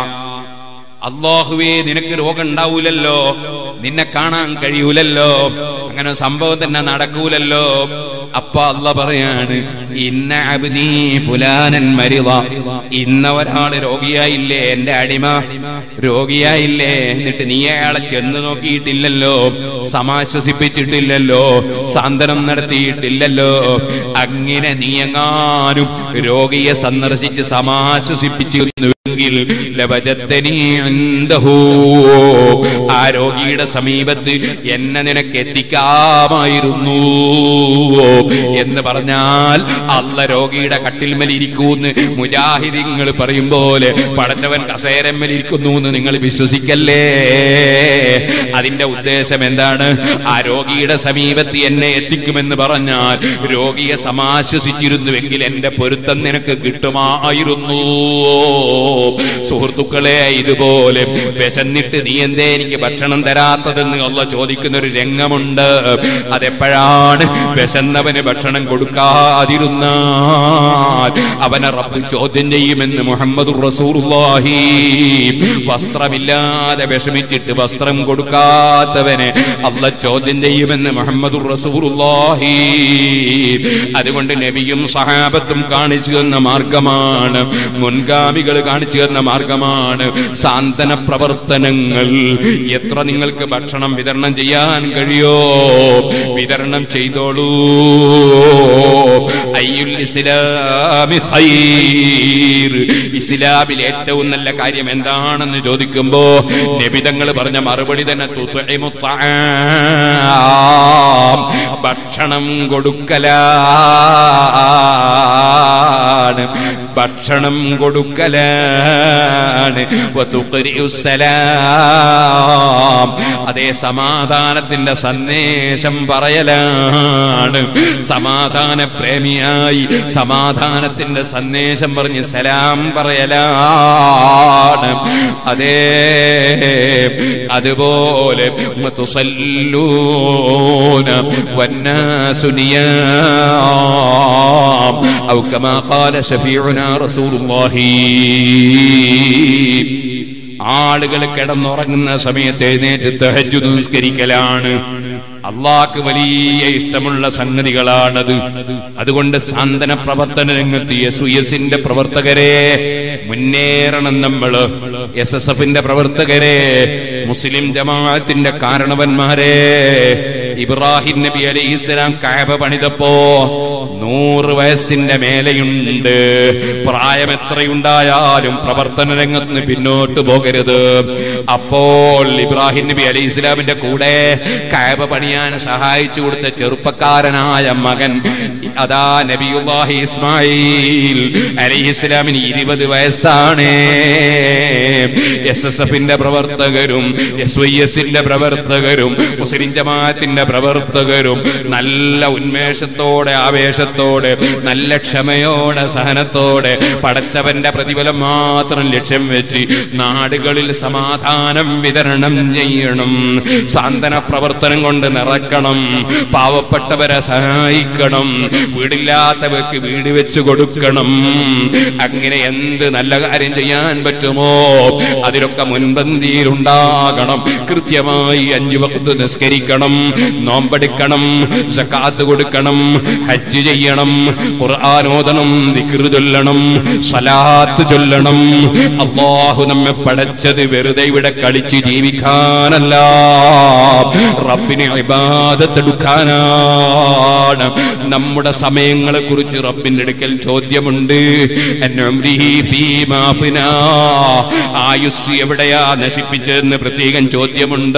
അല്ലാഹുവേ, നിനക്ക് രോഗം ഉണ്ടാവൂലല്ലോ, നിന്നെ കാണാൻ കഴിയൂലല്ലോ, അങ്ങനെ സംഭവം തന്നെ നടക്കൂലല്ലോ. അപ്പൊ അല്ലാഹ് പറയാണ്, ഇന്ന അബ്ദീ ഫുലാനൻ മരിള, ഇന്ന ഒരാള് രോഗിയായില്ലേ, എന്റെ അടിമ രോഗിയായില്ലേ, എന്നിട്ട് നീ അയാളെ ചെന്ന് നോക്കിയിട്ടില്ലല്ലോ, സമാശ്വസിപ്പിച്ചിട്ടില്ലല്ലോ, സാന്ത്വനം നടത്തിയിട്ടില്ലല്ലോ. അങ്ങനെ നീ എങ്ങാനും രോഗിയെ സന്ദർശിച്ച് സമാശ്വസിപ്പിച്ചിരുന്നുവെങ്കിൽ ലവജത്തനീ ഇൻദഹു, ആ രോഗിയുടെ സമീപത്ത് എന്നെ നിനക്ക് എത്തിക്കാമായിരുന്നു എന്ന് പറഞ്ഞാൽ അല്ല രോഗിയുടെ കട്ടിൽമേലിരിക്കൂന്ന് മുജാഹിദീങ്ങൾ പറയും പോലെ പടച്ചവൻ കസേരമ്മലിരിക്കുന്നു എന്ന് നിങ്ങൾ വിശ്വസിക്കല്ലേ. അതിന്റെ ഉദ്ദേശം എന്താണ്? ആ രോഗിയുടെ സമീപത്ത് എന്നെ എത്തിക്കുമെന്ന് പറഞ്ഞാൽ രോഗിയെ സമാശ്വസിച്ചിരുന്നുവെങ്കിൽ എന്റെ പൊരുത്തം നിനക്ക് കിട്ടുമായിരുന്നു. സുഹൃത്തുക്കളെ, ഇതുപോലെ വിശന്നിട്ട് നീ എന്തേ എനിക്ക് ഭക്ഷണം തരാത്തതെന്ന് അല്ലാഹ് ചോദിക്കുന്ന ഒരു രംഗമുണ്ട്. അതെപ്പോഴാണ്? വിശന്നവന് ഭക്ഷണം കൊടുക്കാതിരുന്നാൽ അവനെ റബ്ബ് ചോദ്യം ചെയ്യുമെന്ന് മുഹമ്മദുർ റസൂലുള്ളാഹി. വസ്ത്രമില്ലാതെ വിഷമിച്ചിട്ട് വസ്ത്രം കൊടുക്കാത്തവനെ അല്ലാഹ് ചോദ്യം ചെയ്യുമെന്ന് മുഹമ്മദുർ റസൂലുള്ളാഹി. അതുകൊണ്ട് നബിയും സഹാബത്തും കാണിച്ചു തന്ന മാർഗമാണ്, മുൻഗാമികൾ കാണിച്ചു തന്ന മാർഗമാണ് സാന്ത്വന പ്രവർത്തനങ്ങൾ. എത്ര നിങ്ങൾക്ക് ഭക്ഷണം വിതരണം ചെയ്യാൻ കഴിയോ വിതരണം ചെയ്തോളൂ. അയ്യുൽ ഇസ്ലാമി ഖൈർ, ഇസ്ലാമിൽ ഏറ്റവും നല്ല കാര്യം എന്താണെന്ന് ചോദിക്കുമ്പോ നബി തങ്ങൾ പറഞ്ഞ മറുപടി തന്നെ തുത്ഇമു ത്വആം, ഭക്ഷണം കൊടുക്കലാണ്, ഭക്ഷണം കൊടുക്കലാണ്. വതുഖ്രിഉസ് സലാം, അതേ സമാധാനത്തിന്റെ സന്ദേശം പറയലാണ്. സമാധാന പ്രേമിയായി സമാധാനത്തിന്റെ സന്ദേശം പറഞ്ഞ് സലാം പറയലാണ്. അതേ അതുപോലെ തുസല്ലൂന വന്നാസു നിയാം ഔ കമാ ഖാല ശഫീഉനാ റസൂലുള്ളാഹി. ആളുകൾ കിടന്നുറങ്ങുന്ന സമയത്ത് എഴുന്നേറ്റ് തഹജ്ജുദ് നിസ്കരിക്കലാണ്. അള്ളാഹ്ക്ക് വലിയ ഇഷ്ടമുള്ള സംഗതികളാണത്. അതുകൊണ്ട് സാന്ത്വന പ്രവർത്തന രംഗത്ത് എസ് എസിന്റെ പ്രവർത്തകരെ മുന്നേറണം. നമ്മള് എസ് എസ് എഫിന്റെ പ്രവർത്തകരെ, മുസ്ലിം ജമാഅത്തിന്റെ കാരണവന്മാരെ, ഇബ്രാഹിം നബി അലൈഹിസ്സലാം കഅബ പണിതപ്പോ നൂറ് വയസ്സിന്റെ മേലെയുണ്ട്. പ്രായം എത്രയുണ്ടായാലും പ്രവർത്തന രംഗത്ത് പിന്നോട്ട് പോകരുത്. അപ്പോൾ ഇബ്രാഹിം നബി അലൈഹി ഇസ്ലാമിന്റെ കൂടെ കഅബ പണിയാൻ സഹായിച്ചു കൊടുത്ത ചെറുപ്പക്കാരനായ മകൻ അതാ നബിയുല്ലാഹി ഇസ്മായിൽ അലൈഹിസ്സലാമിന് ഇരുപത് വയസ്സാണ്. എസ് എസ് എഫിന്റെ പ്രവർത്തകരും എസ് വൈ എസിന്റെ പ്രവർത്തകരും മുസ്ലിം ജമാഅത്തിന്റെ പ്രവർത്തകരും നല്ല ഉന്മേഷത്തോടെ ആവേശത്തോടെ നല്ല ക്ഷമയോടെ സഹനത്തോടെ പടച്ചവന്റെ പ്രതിഫലം മാത്രം ലക്ഷ്യം വെച്ച് നാടുകളിൽ സമാധാനം വിതരണം ചെയ്യണം. സാന്ത്വന പ്രവർത്തനം കൊണ്ട് നിറക്കണം. പാവപ്പെട്ടവരെ സഹായിക്കണം. വീടില്ലാത്തവർക്ക് വീട് വെച്ച് കൊടുക്കണം. അങ്ങനെ എന്ത് നല്ല കാര്യം ചെയ്യാൻ പറ്റുമോ അതിലൊക്കെ മുൻപന്തിയിലുണ്ടാകണം. കൃത്യമായി അഞ്ചു വഖ്ത് നിസ്കരിക്കണം, നോമ്പെടുക്കണം, സകാത്ത് കൊടുക്കണം, ഹജ്ജ് ചെയ്യണം, ഖുർആൻ ഓതണം, ദിക്ർ ചൊല്ലണം, സ്വലാത്ത് ചൊല്ലണം. അല്ലാഹു നമ്മെ പടച്ചത് വെറുതെ ഇവിടെ കളിച്ച് ജീവിക്കാനല്ല, റബ്ബിനെ ഇബാദത്ത് എടുക്കാനാണ്. നമ്മുടെ സമയങ്ങളെ കുറിച്ച് റബ്ബിന്റെ അടുക്കൽ ചോദ്യമുണ്ട്. ആയുസ് എവിടെയാ നശിപ്പിച്ചതെന്ന് പ്രത്യേകം ചോദ്യമുണ്ട്.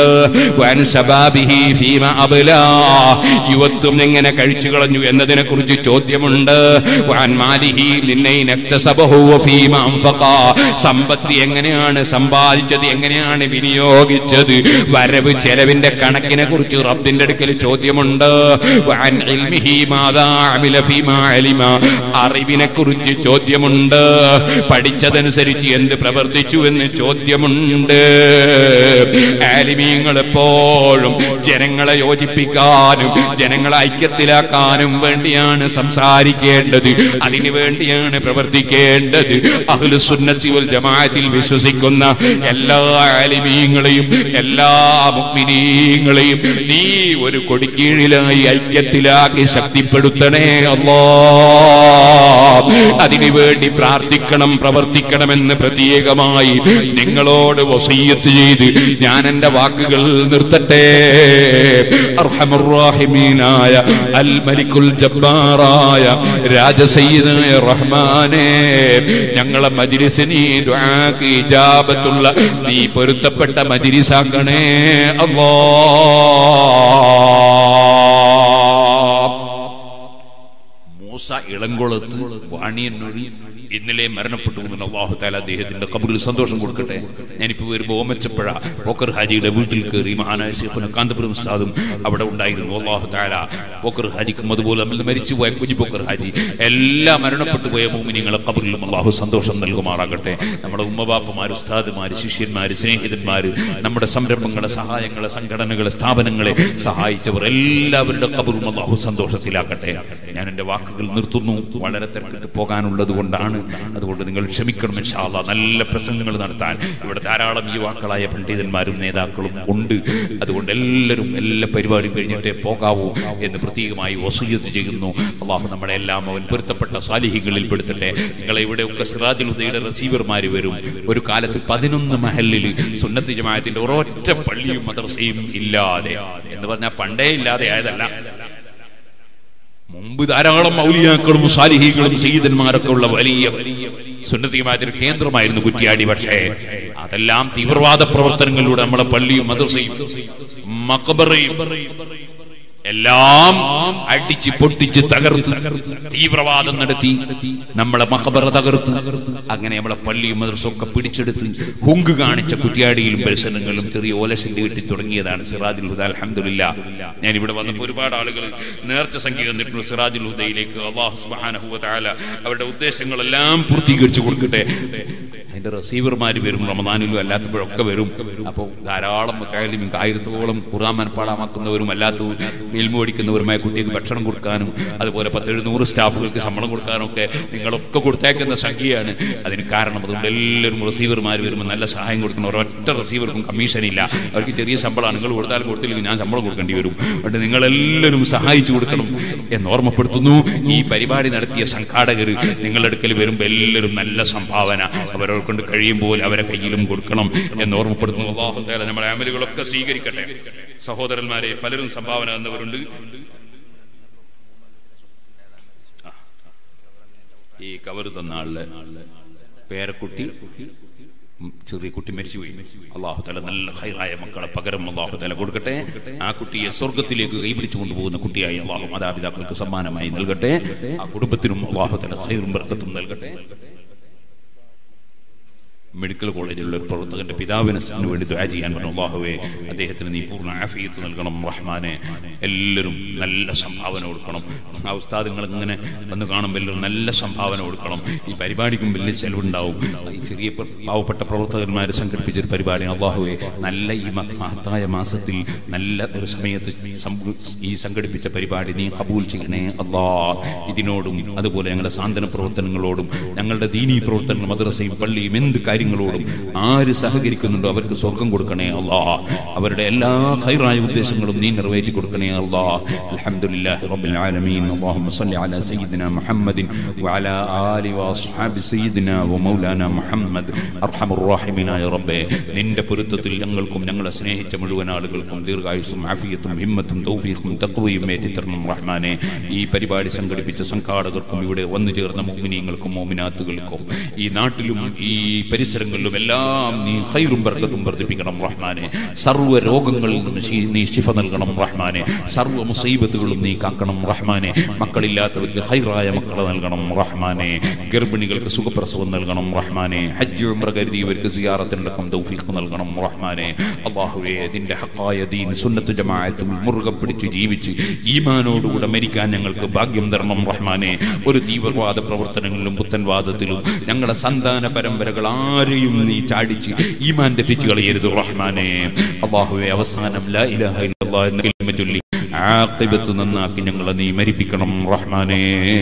യുവത്വം എങ്ങനെ കഴിച്ചു കളഞ്ഞു എന്നതിനെ കുറിച്ച് ചോദ്യമുണ്ട്. സമ്പത്ത് എങ്ങനെയാണ് സമ്പാദിച്ചത്, എങ്ങനെയാണ് വിനിയോഗിച്ചത്, വരവ് ചെലവിന്റെ കണക്കിനെ കുറിച്ച് റബ്ബിന്റെ അടുക്കൽ ചോദ്യമുണ്ട്. അറിവിനെ കുറിച്ച് ചോദ്യമുണ്ട്. പഠിച്ചതനുസരിച്ച് എന്ത് പ്രവർത്തിച്ചു എന്ന് ചോദ്യമുണ്ട്. ആലിമീങ്ങൾ എപ്പോഴും ജനങ്ങളെ യോജിപ്പിക്കാനും ജനങ്ങളെ ഐക്യത്തിലാക്കാനും വേണ്ടിയാണ് സംസാരിക്കേണ്ടത്, അതിനു വേണ്ടിയാണ് പ്രവർത്തിക്കേണ്ടത്. അഹ്ലുസ് സുന്നത്തി വൽ ജമാഅത്തിൽ വിശ്വസിക്കുന്ന എല്ലാ ആലിമീങ്ങളെയും എല്ലാ മുഅ്മിനീങ്ങളെയും നീ ഒരു കൊടിക്കീഴിലായി ഐക്യത്തിലാക്കി ശക്തിപ്പെടുത്തണേ അല്ലാഹ്. അതിനു വേണ്ടി പ്രാർത്ഥിക്കണം, പ്രവർത്തിക്കണമെന്ന് പ്രത്യേകമായി നിങ്ങളോട് വസിയ്യത്ത് ചെയ്ത് ഞാൻ എന്റെ വാക്കുകൾ നിർത്തട്ടെ. അർഹമർ റഹീമീനായ അൽ മലിക്കുൽ ജബ്ബാറായ രാജസയ്യിദായ റഹ്മാനേ, ഞങ്ങളെ മജ്ലിസിന് ദുആക്ക് ഇജാബത്തുള്ള നീ പൊരുത്തപ്പെട്ട മജ്ലിസാക്കണേ അല്ലാഹ്. മൂസ ഇളങ്കുളത്ത് വാണിയന്നൊഴി ഇന്നലെ മരണപ്പെട്ടു. അല്ലാഹു തആല അദ്ദേഹത്തിന്റെ ഖബറിൽ സന്തോഷം കൊടുക്കട്ടെ. ഞാനിപ്പോ വരുമ്പോ ഓമച്ചപ്പുഴ ബോക്കർ ഹാജിയുടെ വീട്ടിൽ കയറി മഹാനായ ശൈഖുന കാന്തപുരം ഉസ്താദും അവിടെ ഉണ്ടായിരുന്നു. അല്ലാഹു തആല ബോക്കർ ഹാജിക്കും അതുപോലെ മരിച്ചുപോയ കുഞ്ഞി ബോക്കർ ഹാജി എല്ലാ മരണപ്പെട്ടു പോയ മുഅ്മിനീങ്ങളെ ഖബറിലും അല്ലാഹു സന്തോഷം നൽകുമാറാകട്ടെ. നമ്മുടെ ഉമ്മബാപ്പമാര്, ഉസ്താദുമാര്, ശിഷ്യന്മാര്, സ്നേഹിതന്മാര്, നമ്മുടെ സംരംഭങ്ങളെ, സഹായങ്ങളെ, സംഘടനകളെ, സ്ഥാപനങ്ങളെ സഹായിച്ചവർ എല്ലാവരുടെ ഖബറും അല്ലാഹു സന്തോഷത്തിലാക്കട്ടെ. ഞാൻ എന്റെ വാക്കുകൾ നിർത്തുന്നു. വളരെ തിരക്കിട്ട് പോകാനുള്ളത് കൊണ്ടാണ്. അതുകൊണ്ട് നിങ്ങൾ ക്ഷമിക്കണം. ഇൻഷാ അല്ലാഹ് നല്ല പ്രസംഗങ്ങൾ നടത്താൻ ഇവിടെ ധാരാളം യുവാക്കളായ പണ്ഡിതന്മാരും നേതാക്കളും ഉണ്ട്. അതുകൊണ്ട് എല്ലാവരും എല്ലാ പരിപാടിയും കഴിഞ്ഞിട്ടേ പോകാവൂ എന്ന് പ്രത്യേകമായി വസിയ്യത്ത് ചെയ്യുന്നു. അള്ളാഹു നമ്മളെ എല്ലാം അവൻ പൊരുത്തപ്പെട്ട സാലിഹികളിൽ പെടുത്തട്ടെ. നിങ്ങളെ ഇവിടെയൊക്കെ സിറാജുൽ ഹുദയുടെ റിസീവർമാര് വരും. ഒരു കാലത്ത് പതിനൊന്ന് മഹല്ലിൽ സുന്നത്ത് ജമാഅത്തിന്റെ ഒരൊറ്റ പള്ളിയും മദ്രസയും ഇല്ലാതെ എന്ന് പറഞ്ഞാൽ പണ്ടേ ഇല്ലാതെ ആയതല്ല, മുമ്പ് ധാരാളം ഔലിയാക്കളും സാലിഹീകളും സയ്യിദന്മാരൊക്കെ ഉള്ള വലിയ സുന്നത്തി ജമാഅത്തിന്റെ കേന്ദ്രമായിരുന്നു കുറ്റ്യാടി. പക്ഷേ അതെല്ലാം തീവ്രവാദ പ്രവർത്തനങ്ങളിലൂടെ നമ്മളെ പള്ളിയും മദ്രസയും മഖബറയും എല്ലാം അടിച്ച് പൊട്ടിച്ച് തകർത്ത് തീവ്രവാദം നടത്തി നമ്മളെ മഖബറ തകർത്ത് അങ്ങനെ നമ്മളെ പള്ളിയും മദ്രസയൊക്കെ പിടിച്ചെടുത്ത് ഹുങ്ക് കാണിച്ച കുറ്റ്യാടിയിലും പരിസരങ്ങളിലും ചെറിയ ഓലശല്യം കിട്ടി തുടങ്ങിയതാണ് സിറാജുൽ ഹുദ. അൽഹംദുലില്ലാഹ് ഞാൻ ഇവിടെ വന്നപ്പോൾ ഒരുപാട് ആളുകൾ നേർച്ച സംഖ്യ തന്നിട്ടുണ്ട് സിറാജുൽ ഹുദയിലേക്ക്. അല്ലാഹു സുബ്ഹാനഹു വ തആല അവരുടെ ഉദ്ദേശങ്ങളെല്ലാം പൂർത്തീകരിച്ചു കൊടുക്കട്ടെ. അതിന്റെ റിസീവർമാര് വരും, റമദാനിലും അല്ലാത്തപ്പോഴൊക്കെ വരും. അപ്പോൾ ധാരാളം കായലും ആയിരത്തോളം ഖുർആൻ മനപ്പാടാമാക്കുന്നവരും അല്ലാത്ത ഇൽമു പഠിക്കുന്നവരുമായ കുട്ടികൾക്ക് ഭക്ഷണം കൊടുക്കാനും അതുപോലെ പത്തെഴുന്നൂറ് സ്റ്റാഫുകൾക്ക് ശമ്പളം കൊടുക്കാനും ഒക്കെ നിങ്ങളൊക്കെ കൊടുത്തേക്കുന്ന സംഖ്യയാണ് അതിന് കാരണം. അതുകൊണ്ട് എല്ലാവരും റിസീവർമാർ വരുമ്പോൾ നല്ല സഹായം കൊടുക്കണം. ഒരൊറ്റ റിസീവർക്കും കമ്മീഷനില്ല, അവർക്ക് ചെറിയ ശമ്പളമാണ്. നിങ്ങൾ കൊടുത്താലും കൊടുത്തില്ലെങ്കിൽ ഞാൻ ശമ്പളം കൊടുക്കേണ്ടി വരും. അതുകൊണ്ട് നിങ്ങളെല്ലാവരും സഹായിച്ചു കൊടുക്കണം എന്ന് ഓർമ്മപ്പെടുത്തുന്നു. ഈ പരിപാടി നടത്തിയ സംഘാടകർ നിങ്ങളുടെ അടുക്കൽ വരുമ്പോൾ എല്ലാവരും നല്ല സംഭാവന അവരെ കൊണ്ട് കഴിയുമ്പോൾ അവരെ കയ്യിലും കൊടുക്കണം എന്ന് ഓർമ്മപ്പെടുത്തുന്നു. അല്ലാഹു തആല നമ്മുടെ അമലുകളൊക്കെ സ്വീകരിക്കട്ടെ. സഹോദരന്മാരെ, പലരും സംഭാവന എന്നവരുണ്ട്. ഈ കവർ തന്ന ആളുടെ പേരക്കുട്ടി, ചെറിയ കുട്ടി മരിച്ചുപോയി. അല്ലാഹു തആല നല്ല ഖൈറായ മക്കളെ പകരം അല്ലാഹു തആല കൊടുക്കട്ടെ. ആ കുട്ടിയെ സ്വർഗ്ഗത്തിലേക്ക് കൈപിടിച്ചു കൊണ്ടുപോകുന്ന കുട്ടിയായി അല്ലാഹു മാതാപിതാക്കൾക്ക് സമ്മാനമായി നൽകട്ടെ. ആ കുടുംബത്തിനും അല്ലാഹു തആല ഖൈറും ബർക്കത്തും നൽകട്ടെ. മെഡിക്കൽ കോളേജിലുള്ള ഒരു പ്രവർത്തകന്റെ പിതാവിന് വേണ്ടി ദുആ ചെയ്യാൻ പറഞ്ഞു. അല്ലാഹുവേ, അദ്ദേഹത്തിന് നീ പൂർണ്ണ ആഫിയത്ത് നൽകണം റഹ്മാനെ. എല്ലാവരും നല്ല സംഭാവന കൊടുക്കണം. ആ ഉസ്താദുങ്ങൾ ഇങ്ങനെ വന്ന് കാണുമ്പോൾ എല്ലാവരും നല്ല സംഭാവന കൊടുക്കണം. ഈ പരിപാടിക്കും വലിയ ചെലവുണ്ടാവും. ഈ ചെറിയ പാവപ്പെട്ട പ്രവർത്തകന്മാർ സംഘടിപ്പിച്ചൊരു പരിപാടിയാണ്. അല്ലാഹുവേ, നല്ല ഈ മഹത്തായ മാസത്തിൽ നല്ല ഒരു സമയത്ത് ഈ സംഘടിപ്പിച്ച പരിപാടി നീ കബൂൽ ചെയ്യണേ അല്ലാ. ഇതിനോടും അതുപോലെ ഞങ്ങളുടെ സാന്ത്വന പ്രവർത്തനങ്ങളോടും ഞങ്ങളുടെ ദീനീ പ്രവർത്തനങ്ങൾ മദ്രസയും പള്ളിയും എന്ത് കാര്യം ോടും ആര് സഹകരിക്കുന്നുണ്ടോ അവർക്ക് സ്വർഗം കൊടുക്കണേ അല്ലാ. അവരുടെ എല്ലാ ഖൈറായ ഉദ്ദേശങ്ങളും നീ നിറവേറ്റി കൊടുക്കണേ അല്ലാ. അൽഹംദുലില്ലാഹി റബ്ബിൽ ആലമീൻ. അല്ലാഹുമ്മ സ്വല്ലി അലാ സയ്യിദിനാ മുഹമ്മദിൻ വഅലാ ആലി വഅസ്ഹാബി സയ്യിദിനാ വമൗലാനാ മുഹമ്മദ്. അർഹമുർ റഹീമീനായ റബ്ബേ, നിന്റെ പൊരുത്തത്തിൽ ഞങ്ങൾക്കും ഞങ്ങളെ സ്നേഹിച്ച മുഴുവൻ ആളുകൾക്കും ദീർഘായുസ്സും ആഫിയത്തും ഹിമ്മത്തും തൗഫീഖും തഖ്വയും ഏറ്റിത്തരണം റഹ്മാനെ. ഈ പരിപാടി സംഘടിപ്പിച്ച സംഘാടകർക്കും ഇവിടെ വന്നു ചേർന്ന മുഅ്മിനീങ്ങൾക്കും മുഅ്മിനാത്തുകൾക്കും ഈ നാട്ടിലും ഈ പരിസരങ്ങളിലും എല്ലാം നീ ഖൈറും ബർക്കത്തും വർദ്ധിപ്പിക്കണം റഹ്മാനെ. സർവ്വ രോഗങ്ങളിൽ നിന്നും നീ ശിഫ നൽകണം റഹ്മാനെ. സർവ്വ മുസീബത്തുകളും നീ കാക്കണം റഹ്മാനെ. മക്കളില്ലാത്തവർക്ക് ഖൈറായ മക്കളെ നൽകണം റഹ്മാനെ. ഗർഭിണികൾക്ക് സുഖപ്രസവം നൽകണം റഹ്മാനെ. ഹജ്ജ് ഉംറ കരുതിയവർക്ക് സിയാറത്തിനടക്കം തൗഫീഖ് നൽകണം റഹ്മാനെ. അല്ലാഹുവേ, നിന്റെ ഹഖായ ദീൻ സുന്നത്ത് ജമാഅത്തും മുറുകെ പിടിച്ച് ജീവിച്ച് ഈമാനോടുകൂടെ മരിക്കാൻ ഞങ്ങൾക്ക് ഭാഗ്യം തരണം റഹ്മാനെ. ഒരു തീവ്രവാദ പ്രവർത്തനങ്ങളിലും പുത്തൻവാദത്തിലും ഞങ്ങളുടെ സന്താന പരമ്പരകൾ ആരെയും നീ ചാടിച്ച് ഈമാൻ തെറ്റിച്ച് കളയരുത് റഹ്മാനെ. അല്ലാഹുവേ, അവസാനം ലാ ഇലാഹ ഇല്ലല്ലാഹ് എന്ന കലിമ ചൊല്ലി ആഖിബത്ത് നന്നാക്കി ഞങ്ങളെ നീ മരിപ്പിക്കണം റഹ്മാനെ.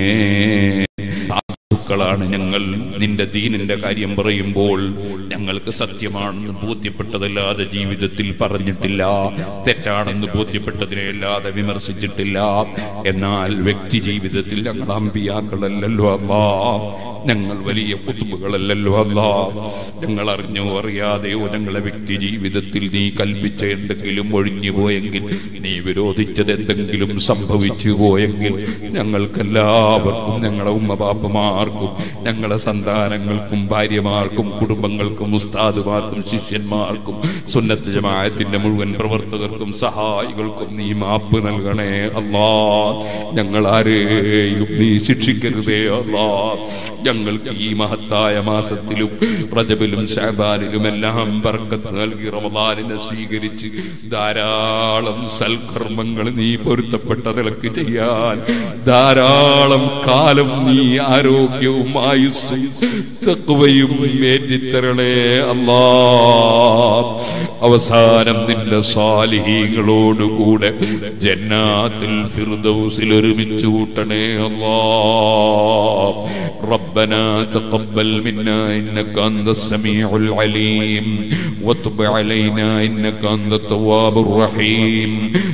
ാണ് ഞങ്ങൾ. നിന്റെ ദീനിന്റെ കാര്യം പറയുമ്പോൾ ഞങ്ങൾക്ക് സത്യമാണെന്ന് ബോധ്യപ്പെട്ടതല്ലാതെ ജീവിതത്തിൽ പറഞ്ഞിട്ടില്ല, തെറ്റാണെന്ന് ബോധ്യപ്പെട്ടതിനെ അല്ലാതെ വിമർശിച്ചിട്ടില്ല. എന്നാൽ വ്യക്തി ജീവിതത്തിൽ ഞങ്ങൾ അമ്പിയാക്കളല്ലല്ലോ അല്ലാ, ഞങ്ങൾ വലിയ കുത്തുബുകളല്ലല്ലോ അല്ലാ. ഞങ്ങൾ അറിഞ്ഞോ അറിയാതെയോ ഞങ്ങളെ വ്യക്തി ജീവിതത്തിൽ നീ കൽപ്പിച്ച എന്തെങ്കിലും ഒഴിഞ്ഞു പോയെങ്കിൽ, നീ വിരോധിച്ചത് എന്തെങ്കിലും സംഭവിച്ചു പോയെങ്കിൽ ഞങ്ങൾക്കെല്ലാവർക്കും ഞങ്ങളെ ഉമ്മബാപ്പമാർക്കും ഞങ്ങളെ സന്താനങ്ങൾക്കും ഭാര്യമാർക്കും കുടുംബങ്ങൾക്കും ഉസ്താദുമാർക്കും ശിഷ്യന്മാർക്കും സുന്നത്ത് ജമാഅത്തിന്റെ മുഴുവൻ പ്രവർത്തകർക്കും സഹായികൾക്കും നീ മാപ്പ് നൽകണേ അല്ലാ. ഞങ്ങൾ ആരെയും നീ ശിക്ഷിക്കരുതേ അല്ലാ. ഞങ്ങൾക്ക് ഈ മഹത്തായ മാസത്തിലും റജബിലും ശഅബാനിലും എല്ലാം ബർക്കത്ത് നൽകി റമദാനിനെ സ്വീകരിച്ച് ധാരാളം സൽക്കർമ്മങ്ങൾ നീ പൊരുത്തപ്പെട്ട നിലക്ക് ചെയ്യാൻ ധാരാളം കാലം നീ ആരോഗ്യവും ആയുസ്സും തഖ്വയും ഏറ്റിത്തരണേ അല്ലാ. അവസാനം നിന്റെ സാലിഹീങ്ങളോടുകൂടെ ജന്നാത്തുൽ ഫിർദൗസിൽ ഒരുമിച്ച് കൂട്ടണേ അല്ലാ. ربنا تقبل منا إنك أنت السميع العليم وتب علينا إنك أنت التواب الرحيم.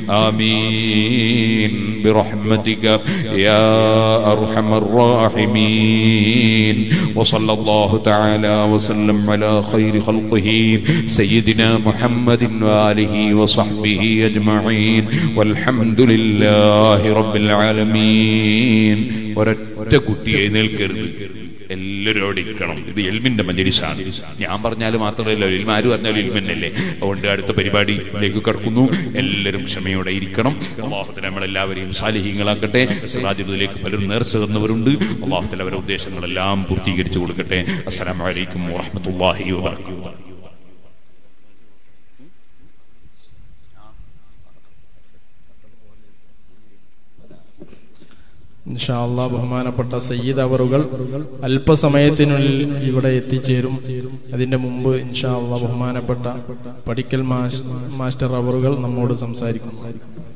آمين برحمتك يا أرحم الراحمين. വസല്ലല്ലാഹു തആല വസല്ലം അലാ ഖൈരി ഖൽഖിഹി സയ്യിദിനാ മുഹമ്മദിൻ വആലിഹി വസഹ്ബിഹി അജ്മഈൻ വൽഹംദുലില്ലാഹി റബ്ബിൽ ആലമീൻ. ഒരൊറ്റ കുട്ടി എഴുന്നേൽക്കരുത്, എല്ലാവരും അവിടെ ഇരിക്കണം. ഇത് ഇൽമിന്റെ മജ്‌ലിസാണ്. ഞാൻ പറഞ്ഞാൽ മാത്രമല്ല, ഇൽമ ആര് പറഞ്ഞാലും ഇൽമന്നല്ലേ. അതുകൊണ്ട് അടുത്ത പരിപാടിയിലേക്ക് കടക്കുന്നു. എല്ലാവരും ക്ഷമയോടെ ഇരിക്കണം. അല്ലാഹു തആല നമ്മളെല്ലാവരെയും സാലിഹീങ്ങളാക്കട്ടെ. സിറാജിലേക്ക് പലരും നേർച്ച തന്നവരുണ്ട്. അല്ലാഹു തആല അവരുടെ ഉദ്ദേശങ്ങളെല്ലാം പൂർത്തീകരിച്ചു കൊടുക്കട്ടെ. അസ്സലാമു അലൈക്കും വറഹ്മത്തുള്ളാഹി വബറകാതുഹു. ഇൻഷാ അല്ലാഹ് ബഹുമാനപ്പെട്ട സയ്യിദ് അവറുകൾ അല്പസമയത്തിനുള്ളിൽ ഇവിടെ എത്തിച്ചേരും. അതിന്റെ മുമ്പ് ഇൻഷാ അല്ലാഹ് ബഹുമാനപ്പെട്ട പടിക്കൽ മാസ്റ്റർ അവറുകൾ നമ്മോട് സംസാരിക്കും.